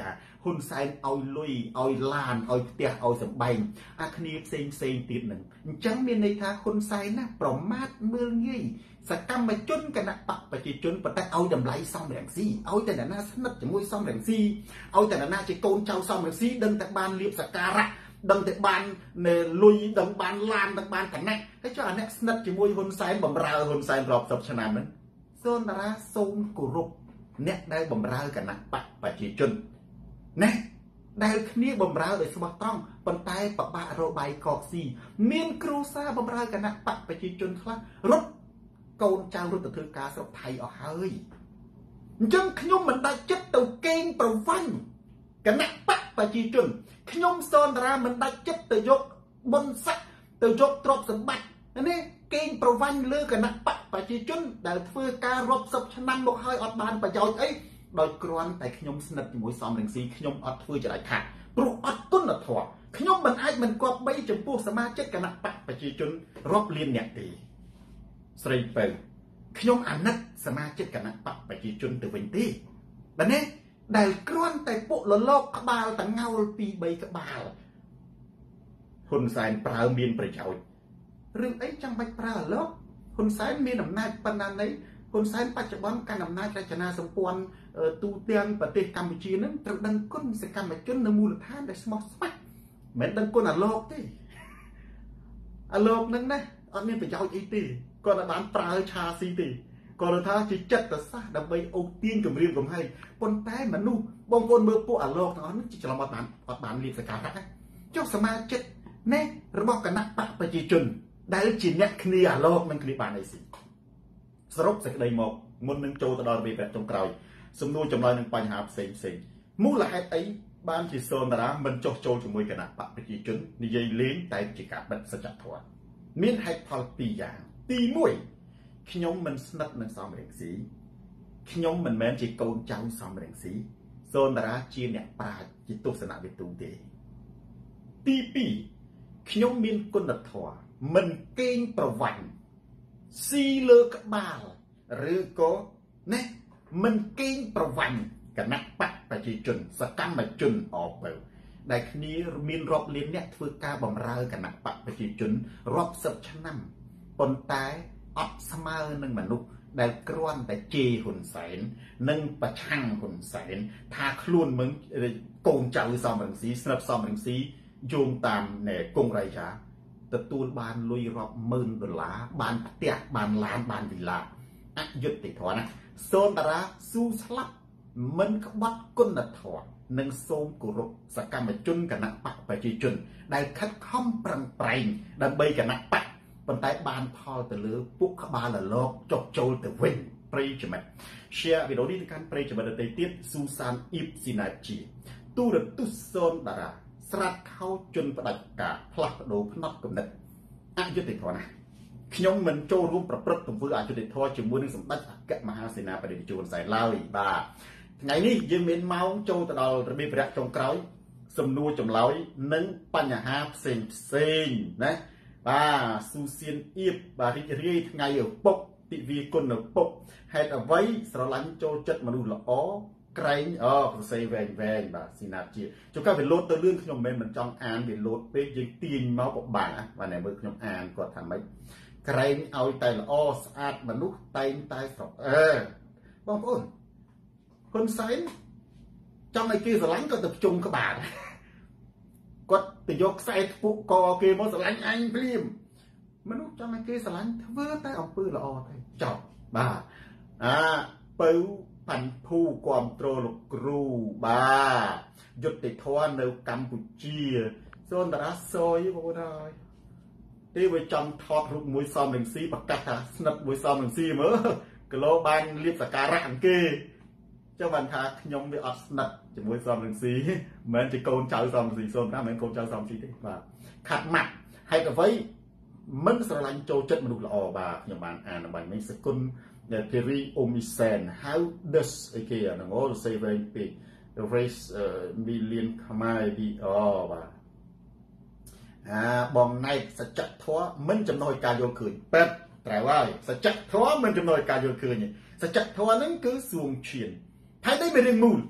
ហ៊ុនសែនឲ្យលុយឲ្យឡានឲ្យផ្ទះឲ្យសម្បែងអាគ្នាផ្សេងផ្សេងទៀតនឹងអញ្ចឹងមានន័យថាហ៊ុនសែនណាប្រមាថមើលងាយសកម្មជនគណៈបកប្រជាជនប៉ុន្តែឲ្យតម្លៃសំរងស៊ីឲ្យតែអ្នកណាស្និទ្ធជាមួយសំរងស៊ីឲ្យតែអ្នកណាជាកូនចៅសំរងស៊ីដឹងតែបានលៀបសក្ការៈដឹងតែបានលុយដឹងបានឡានដឹងបានឋានៈហើយចុះអាអ្នកស្និទ្ធជាមួយហ៊ុនសែនបំរើហ៊ុនសែនរាប់សិបឆ្នាំហ្នឹងសូនតារាសូមគោរពអ្នកដែលបំរើគណៈបកប្រជាជនណាដែលគ្នាបំរើដោយស្មោះត្រង់ប៉ុន្តែបបាក់របាយកកស៊ីមានគ្រូសាបំរើគណៈបកប្រជាជនខ្លះរត់កូនចៅរត់ទៅធ្វើការស្រុកថៃអស់ហើយអញ្ចឹងខ្ញុំមិនដាច់ចិត្តទៅកេងប្រវ័ញ្ចគណៈបកប្រជាជនខ្ញុំសនតារាមិនដាច់ចិត្តទៅយកបុណ្យស័ក្តិទៅយកទ្រព្យសម្បត្តិនេះកេងប្រវ័ញ្ចលើគណៈបកប្រជាជនដែលធ្វើការរាប់សិបឆ្នាំមកហើយអត់បានប្រយោជន៍អីដោយគ្រាន់តែខ្ញុំស្និទ្ធជាមួយសំរងស៊ីខ្ញុំអត់ធ្វើចរិតខាត់ព្រោះអត់គុណធម៌ខ្ញុំមិនអាចមិនគប្បីចំពោះសមាជិកគណៈបកប្រជាជនរាប់លានអ្នកទេស្រីពៅខ្ញុំអាណិតសមាជិកគណៈបកប្រជាជនទៅវិញទេបាទនេះដែលគ្រាន់តែពួកលលោកក្បាលតងោលពីរបីក្បាលហ៊ុនសែនប្រើមានប្រយោជន៍រឿងអីចាំបាច់ប្រើលោកហ៊ុនសែនមានអំណាចប៉ុណ្ណានេះហ៊ុនសែនបច្ចុប្បន្នកាន់អំណាចរចនាសម្ព័ន្ធទូទាំងប្រទេសកម្ពុជានឹងត្រូវដឹងគុណសកម្មជននៅមូលដ្ឋានដែលស្មោះស្ម័គ្រមិនដឹងគុណអាលោកទេអាលោកនឹងណាអត់មានប្រយោជន៍អីទេគាត់តែបានប្រើឆាស៊ីទេគាត់ថាជាចិត្តសាស្ត្រដើម្បីអូសទាញគម្រាមកំហែងប៉ុន្តែមនុស្សបងប្អូនមើលពួកអាលោកទាំងអស់នេះច្រឡំអត់បានអត់បានលៀបសក្ការៈចុះសមាជិកណែរបស់គណៈបកប្រជាជនដែលជាអ្នកគ្នាអាលោកនឹងគ្នាបានអីស៊ីសរុបសេចក្តីមកមុននឹងចូលទៅដល់របៀបប្រាក់ចុងក្រោយសំណួរចម្លើយនឹងបញ្ហាផ្សេងផ្សេងមូលហេតុអីបានជាសូនតារាមិនចុះចូលជាមួយគណៈបកប្រជាជននិយាយលេងតែជាការបិទសច្ចធម៌មានហេតុផលពីរយ៉ាងទីមួយខ្ញុំមិនស្និទ្ធនឹងសំរងស៊ីខ្ញុំមិនមែនជាកូនចៅសំរងស៊ីសូនតារាជាអ្នកប្រាជ្ញជាទស្សនវិទូទេទីពីរខ្ញុំមានគុណធម៌មិនកេងប្រវ័ញ្ចស៊ីលើក្បាលឬក៏ណាមិនកេងប្រវ័ញ្ចគណៈបកប្រជាជនសកម្មជនអបដែលគ្នាមានរាប់លានអ្នកធ្វើការបម្រើគណៈបកប្រជាជនរាប់សិបឆ្នាំប៉ុន្តែអត់ស្មើនឹងមនុស្សដែលគ្រាន់តែជេរហ៊ុនសែននិងប្រឆាំងហ៊ុនសែនថាខ្លួនមិនកូនចៅសំរងស៊ីស្និទ្ធសំរងស៊ីយោងតាមគង់រាជាទទួលបានលុយរាប់ម៉ឺនដុល្លារបានផ្ទះបានឡានបានវិឡាអយុត្តិធម៌ណាសូនតារាស៊ូស្លាប់មិនក្បត់គុណធម៌និងសូមគោរពសកម្មជនគណៈបកប្រជាជនដែលខិតខំប្រឹងប្រែងដើម្បីគណៈបកប៉ុន្តែបានផលទៅលើពួកក្បាលលលោកចុះចូលទៅវិញប្រិយមិត្ត share វីដេអូនេះទៅកាន់ប្រិយមិត្តដទៃទៀតស៊ូសានអ៊ីបស៊ីណាជីទូរទស្សន៍សូនតារាស្រាត់ខោជន់ផ្ដាច់ការផ្លាស់ប្ដូរផ្នត់គំនិតអយុត្តិធម៌ណាខ្ញុំមិនចូលរួមប្រព្រឹត្តទង្វើអយុត្តិធម៌ជាមួយនឹងសម្ដេចអគ្គមហាសេនាបតីជួនសែនឡើយបាទថ្ងៃនេះយើងមានម៉ោងចូលទៅដល់របៀបរយៈចុងក្រោយសំណួរចម្លើយនិងបញ្ហាផ្សេងផ្សេងណាបាទស៊ូសៀនអៀបបាទរីករាយថ្ងៃឪពុកទិវាគុណឪពុកហេតុអ្វីស្រឡាញ់ចូលចិត្តមនុស្សល្អក្រែងអូសរសេរវែងវែងបាទស៊ីណាជាចុះក៏វាលោតទៅលឿនខ្ញុំមិនមែនមិនចង់អានវាលោតពេកយើងទាញមកពិបាកបាទតែមើលខ្ញុំអានគាត់ថាម៉េចក្រែងឲ្យតែល្អស្អាតមនុស្សតែងតែស្រកអើបងប្អូនហ៊ុនសែនចង់ឲ្យគេស្រឡាញ់ក៏ទៅជុំក្បាលគាត់ទៅយកខ្សែធ្ពក់កគេមកស្រឡាញ់អញព្រាមមនុស្សចង់ឲ្យគេស្រឡាញ់ធ្វើតែអំពើល្អតែចប់បាទអាពៅប៉ាន់ភូគ្រប់គ្រងលោកគ្រូបាទយុត្តិធម៌នៅកម្ពុជាសូនតារាសយបងប្អូនហើយទីវាចំថតរូបមួយសំរងស៊ីប្រកាសថាស្និទ្ធមួយសំរងស៊ីមើលគីឡូបានលៀបសការៈអង្គគេចុះបានថាខ្ញុំវាអត់ស្និទ្ធជាមួយសំរងស៊ីមិនមែនជាកូនចៅសំរងស៊ីសូនតាមិនមែនកូនចៅសំរងស៊ីទេបាទខាត់ម៉ាត់ហេតុអ្វីមិនស្រឡាញ់ចូលចិត្តមនុស្សល្អបាទខ្ញុំបានអានដើម្បីនេះសគុណTerry Omisen how does អីគេអាហ្នឹងអូសរសេរវែងពេក raise million ខ្មែរពីអូបាទអាបងណៃសច្ចធម៌មិនចំណុចការយល់ឃើញប៉ែតត្រូវហើយសច្ចធម៌មិនចំណុចការយល់ឃើញសច្ចធម៌ហ្នឹងគឺសួងឈានហើយតែមានរឿងមូល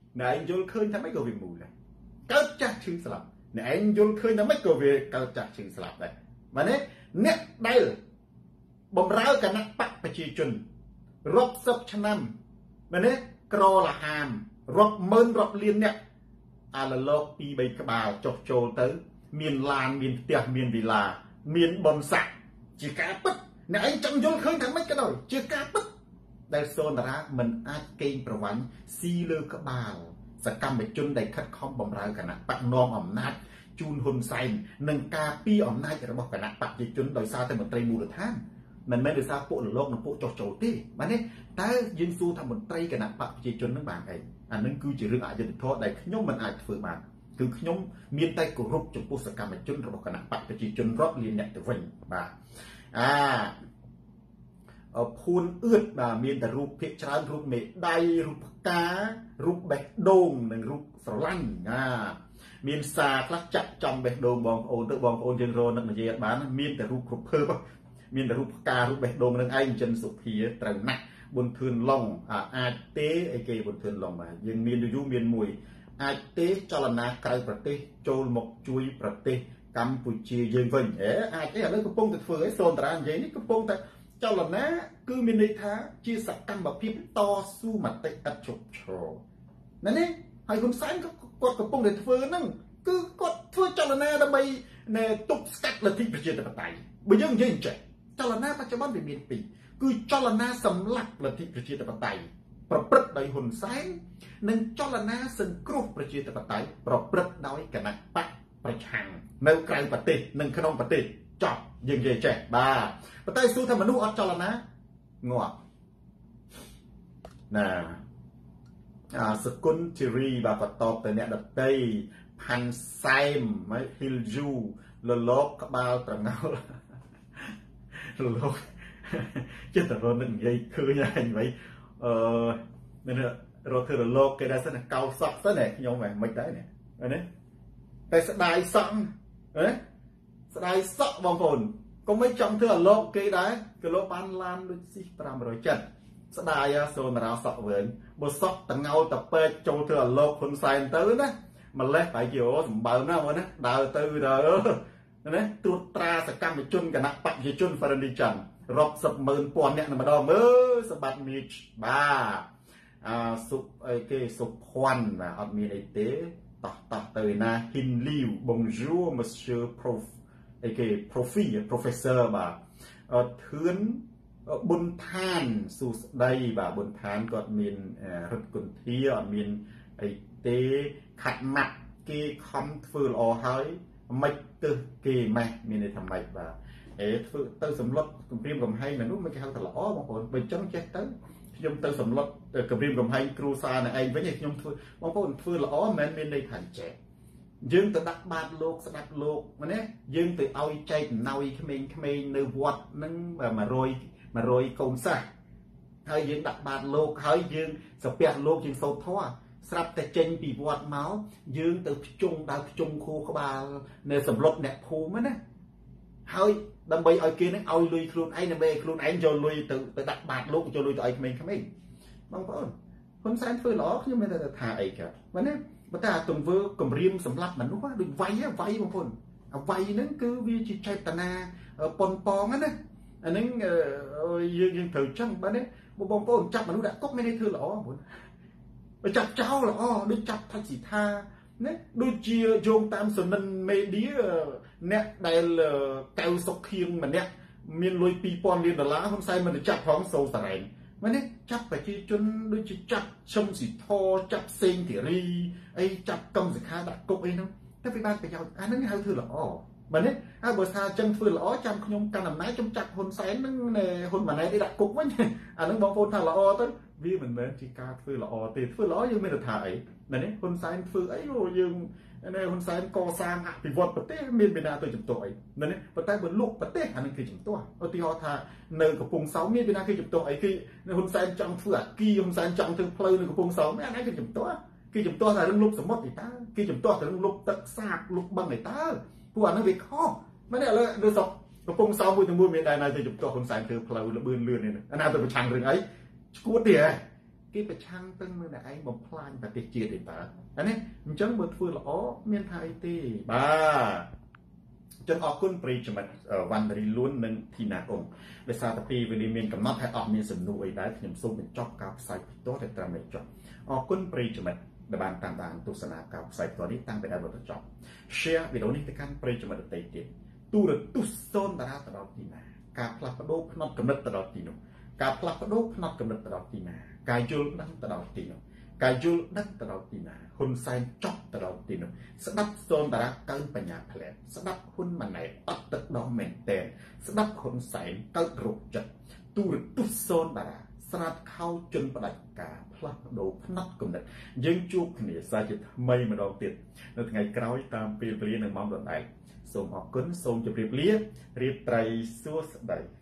nè anh vô khơi thằng mấy câu việc mù này cao chặt chữ sập nè anh vô khơi thằng mấy câu việc cao chặt chữ sập này mà nè nè đây bầm ráo cả nát bắtไปชีจุนรบซับชนำมันเนี่ยกรอละหามรบเมินรบเลียนเนี่ยอาละโลกปีใบกระบาจกโจเตอเมียนลานเมียนเตียเมียนวิลาเมียนบอนสักจีกาปึ๊ดเนี่ยไอ้จังยนเคยทำไม่กระโดดจีกาปึ๊ดได้โซนระมันอาจเกงประวันซีเลือกระบาสกรรมไปจุนได้คัดค้อมบำรากันนะปักนองอำนาจจูนหุนไซน์หนึ่งกาปีอำนาจระบบกันนะปักจีจุนโดยซาแต่เหมือนไตรมูลท่านมันไม่ได้ซาโปะหรือโลกนะโปะโจโจตีมันเนี่ยแต่ยิงสู้ทำบนไตรกันนะปักจีจุนนั่งบางไงอันนั้นคือจีเรื่องอาจจะโทษได้ขย่มมันอาจฝืนมาคือขย่มมีนไตกรุบจุดปุสกรรมไปจุนระบบกันนะปักจีจุนรอบเรียนเนี่ยจะวิ่งมาอ่าพูนเอื้อมามีแต่รูปเพชรรูปเมฆได้รูปการูปแบกโดงหนึ่งรูปสลันอ่ามีนซาคลักจับจำแบกโดงบองโอนตัวบองโอนเจนโรนั่นมันเยอะบ้านมีแต่รูปครบเพิ่มมีแต่รูปการูปแบกโดงหนึ่งไอ้จนสุขีตรังนักบนทืนล่องอ่าอาเต้ไอเกบนทืนล่องมายังมีนยูมีนมวยอาเต้จลนาไกลประเทศโจลหมกจุยประเทศกัมพูชียังวิ่งเอ๋อาเต้อะไรก็ปงแต่เฟื่อยโซนตรานยังนี่ก็ปงแต่เจ้าหล่ะนะคือมีในท้าจีสักกรรมแบบพิบต่อสู้มาเตะอัดฉกโชนั่นนี่ให้คุณสายก็กดกระปุกเด็ดเฟื่อนั่งคือกดเฟื่อเจ้าหล่ะนะทำไมเนี่ยตุกสกัดละที่ประเทศต่างๆไปยังยังเจ๋เจ้าหล่ะนะปัจจุบันเป็นมีปีคือเจ้าหล่ะนะสำลักละที่ประเทศต่างๆประพฤติโดยหุ่นสายนั่งเจ้าหล่ะนะสังครุประเทศต่างๆประพฤติโดยกันนะปะประชังในไกลประเทศนั่งขนมประเทศจอบยังเจ๋เจ๋บ้าประเทศสู้ทำมนุษย์อัจฉริยะงอน่ะสกุลทิรีบาปตอบแต่เนี่ยดับเต้พันไซมไม่ฮิลจูลลกกบาลตรังเงาลลกเจ้าแต่เราหนึ่งยัยคือยังไงเออเนี่ยเราคือลลกก็ได้สนะเกาสักสนะยองแหวนไม่ได้เนี่ยอันนี้แต่สดายสังเอ๊ะสดายสักบางคนก็ไม่จำเธอโลกกี่ได้ก็โลกบ้านลานดูสิปรามรอยจัดสดายโซนเราสักเวินบทสักตั้งเงาตะเปย์โจเธอโลกคนใส่ตื้อนะมันเล็กไปเกี่ยวสมบัตินะวะนะดาวตื้อเด้อนะตัวตราสกัมไปจุนกันนะปักยี่จุนฟารันดิจันรบสับหมื่นปอนเนี่ยมาดอมเออสบัดมีบ้าอ่าสุไอ้เกสุพวันนะอัดมีไอเต้ต่อต่อเตยนะฮินลิวบงจูมัสเชอร์โปรไอ้เกย์ profi professor บ่าเทือนบนทานสู่ได้บ่าบนทานก็มีรถกุนเที่ยวมีไอ้เตะขัดหนักเกย์คำฟื้นออกให้ไม่เตะเกย์ไม่มีในทำไมบ่าเอ๋ฟื้นเตะสำรวจกลุ่มเรียมกลุ่มให้มันนู้นไม่ใช่เขาตลอดบางคนไปจ้องแจ๊กเตะยมเตะสำรวจกลุ่มเรียมกลุ่มให้ครูซาเนี่ยไอ้ไม่ใช่ยมฟื้นบางคนฟื้นละอ๋อแม้มีในฐานแจ๊ยืงแต่ดักบาดโลกสดับโลกมันเนี่ยยืงแต่เอาใจหน่อยขมิ้นขมิ้นในวัดนั่งมาโรยมาโรยกงซะให้ยืงดักบาดโลกให้ยืงสเปียโลกยืงโซท่อสลับแต่เจนปีวัดเมายืงแต่จงดาวจงคูขบาในสำรบเนี่ยภูมันเนี่ยให้ดำไปเอาเกณฑ์เอาลุยครูนไอ้เนี่ยไปครูนไอ้จะลุยแต่แต่ดักบาดโลกจะลุยแต่ไอ้ขมิ้นขมิ้นบางคนคนแสนฟื้นหรอยังไม่ได้ถ่ายไอ้ครับวันนี้บัตรตรงเวอร์กลมเรียมสำหรับมันรู้ว่าดูไวอะไวบางคนเอาไวนั่นคือวิจิตรใจตนาปนปองนั่นนะอันนั้นยังยังถือจังบ้านนี้บางบางคนจับมันรู้ได้ก็ไม่ได้ถือหรอกบุญไปจับเจ้าหรอดูจับทัศน์ท่าเนี่ยดูเจียโยงตามส่วนนั้นเมดีเนี่ยได้เลยเกลสกียงมันเนี่ยมีลอยปีปอนเรียนดอลลาร์คนใส่มันจะจับท้องโซ่ใส่มันเนี่ยจับไปที่จนดูจะจับชมสีทอจับเซงเถียรีไอ้จับกำสิค้าดักกบไอ้น้องถ้าไปบ้านไปยาวอันนั้นเขาถือหรอมันเนี่ยอาบซาจังฟื้นหรอจำขยมกันน้ำไหนจำจับคนแสนนั่งในคนมาไหนได้ดักกบไว้เนี่ยอันนั้นบางคนทางหรอต้นวิเหมือนเหมือนที่การฟื้นหรอตีฟื้นหรอยังไม่ได้ถ่ายนั่นเนี่ยคนแสนฟื้นไอ้โอ้ยังในคนแสนก่อสร้างอ่ะปีวัดประเทศมีเป็นนาตัวจุดตัวไอ้นั่นเนี่ยประเทศบนลูกประเทศอันนั้นคือจุดตัวเอาที่เขาถ่ายเนินกับพงเสามีเป็นนาคือจุดตัวไอ้คือในคนแสนจังฟื้นกี่คนแสนจังถึงเพลินกับพงเสาไม่อันนั้นคือจุดตัวคือจุดตัวถ่ายเรื่องลูกสมมติไอ้ตาคือจุดตัวถ่ายเรื่องลูกตักซากลูกบังไอ้ตาผู้อ่านนักวิเคราะห์ไม่ได้เลยดูสอบกระพงเสาบุญถึงบุญมีได้นายจะจุดตัวคนแสนคือเพลินระเบิดเลื่อนเนี่ยอันนั้นตัวประชังเรื่องไอ้กูเตี๋ยគេប្រឆាំងទៅមើលតែឯងបំផ្លាញប្រទេសជាតិឯតើអានេះអញ្ចឹងបើធ្វើល្អមានថាអីទេបាទចឹងអរគុណប្រិយមិត្តវណ្ណរីលួននិងធីណាអ៊ុងដោយសារតែពេលវេលាមានកំណត់ហើយអត់មានសំណួរអីដែរខ្ញុំសូមបញ្ចប់ការផ្សាយផ្ទាល់តែត្រឹមនេះចុះអរគុណប្រិយមិត្តដែលបានតាមដានទស្សនាការផ្សាយផ្ទាល់នេះតាំងពីដើមដល់ចប់ share វីដេអូនេះទៅកាន់ប្រិយមិត្តដទៃទៀតទូរទស្សន៍សូនតារាទៅដល់ទីណាការផ្លាស់ប្ដូរផ្នត់កំណត់ទៅដល់ទីនោះការផ្លាស់ប្ដូរផ្នត់កំណត់ទៅដល់ទីណាការយល់ដឹងទៅដល់ទីនោះការយល់ដឹងទៅដល់ទីណាហ៊ុនសែនចប់ទៅដល់ទីនោះស្ដាប់សូនតារាកើនបញ្ញាផ្លែស្ដាប់ហ៊ុនម៉ាណែតអត់ទឹកដោះមែនតែនស្ដាប់ហ៊ុនសែនកើតរោគចិត្តទូរទស្សន៍សូនតារាស្រាតខោជន់ផ្ដាច់ការផ្លាស់ប្ដូរផ្នត់គំនិតយើងជួបគ្នាសាជាថ្មីម្ដងទៀតនៅថ្ងៃក្រោយតាមពេលវេលានៅម៉ោងដដែលសូមអរគុណសូមជម្រាបលារាត្រីសួស្តី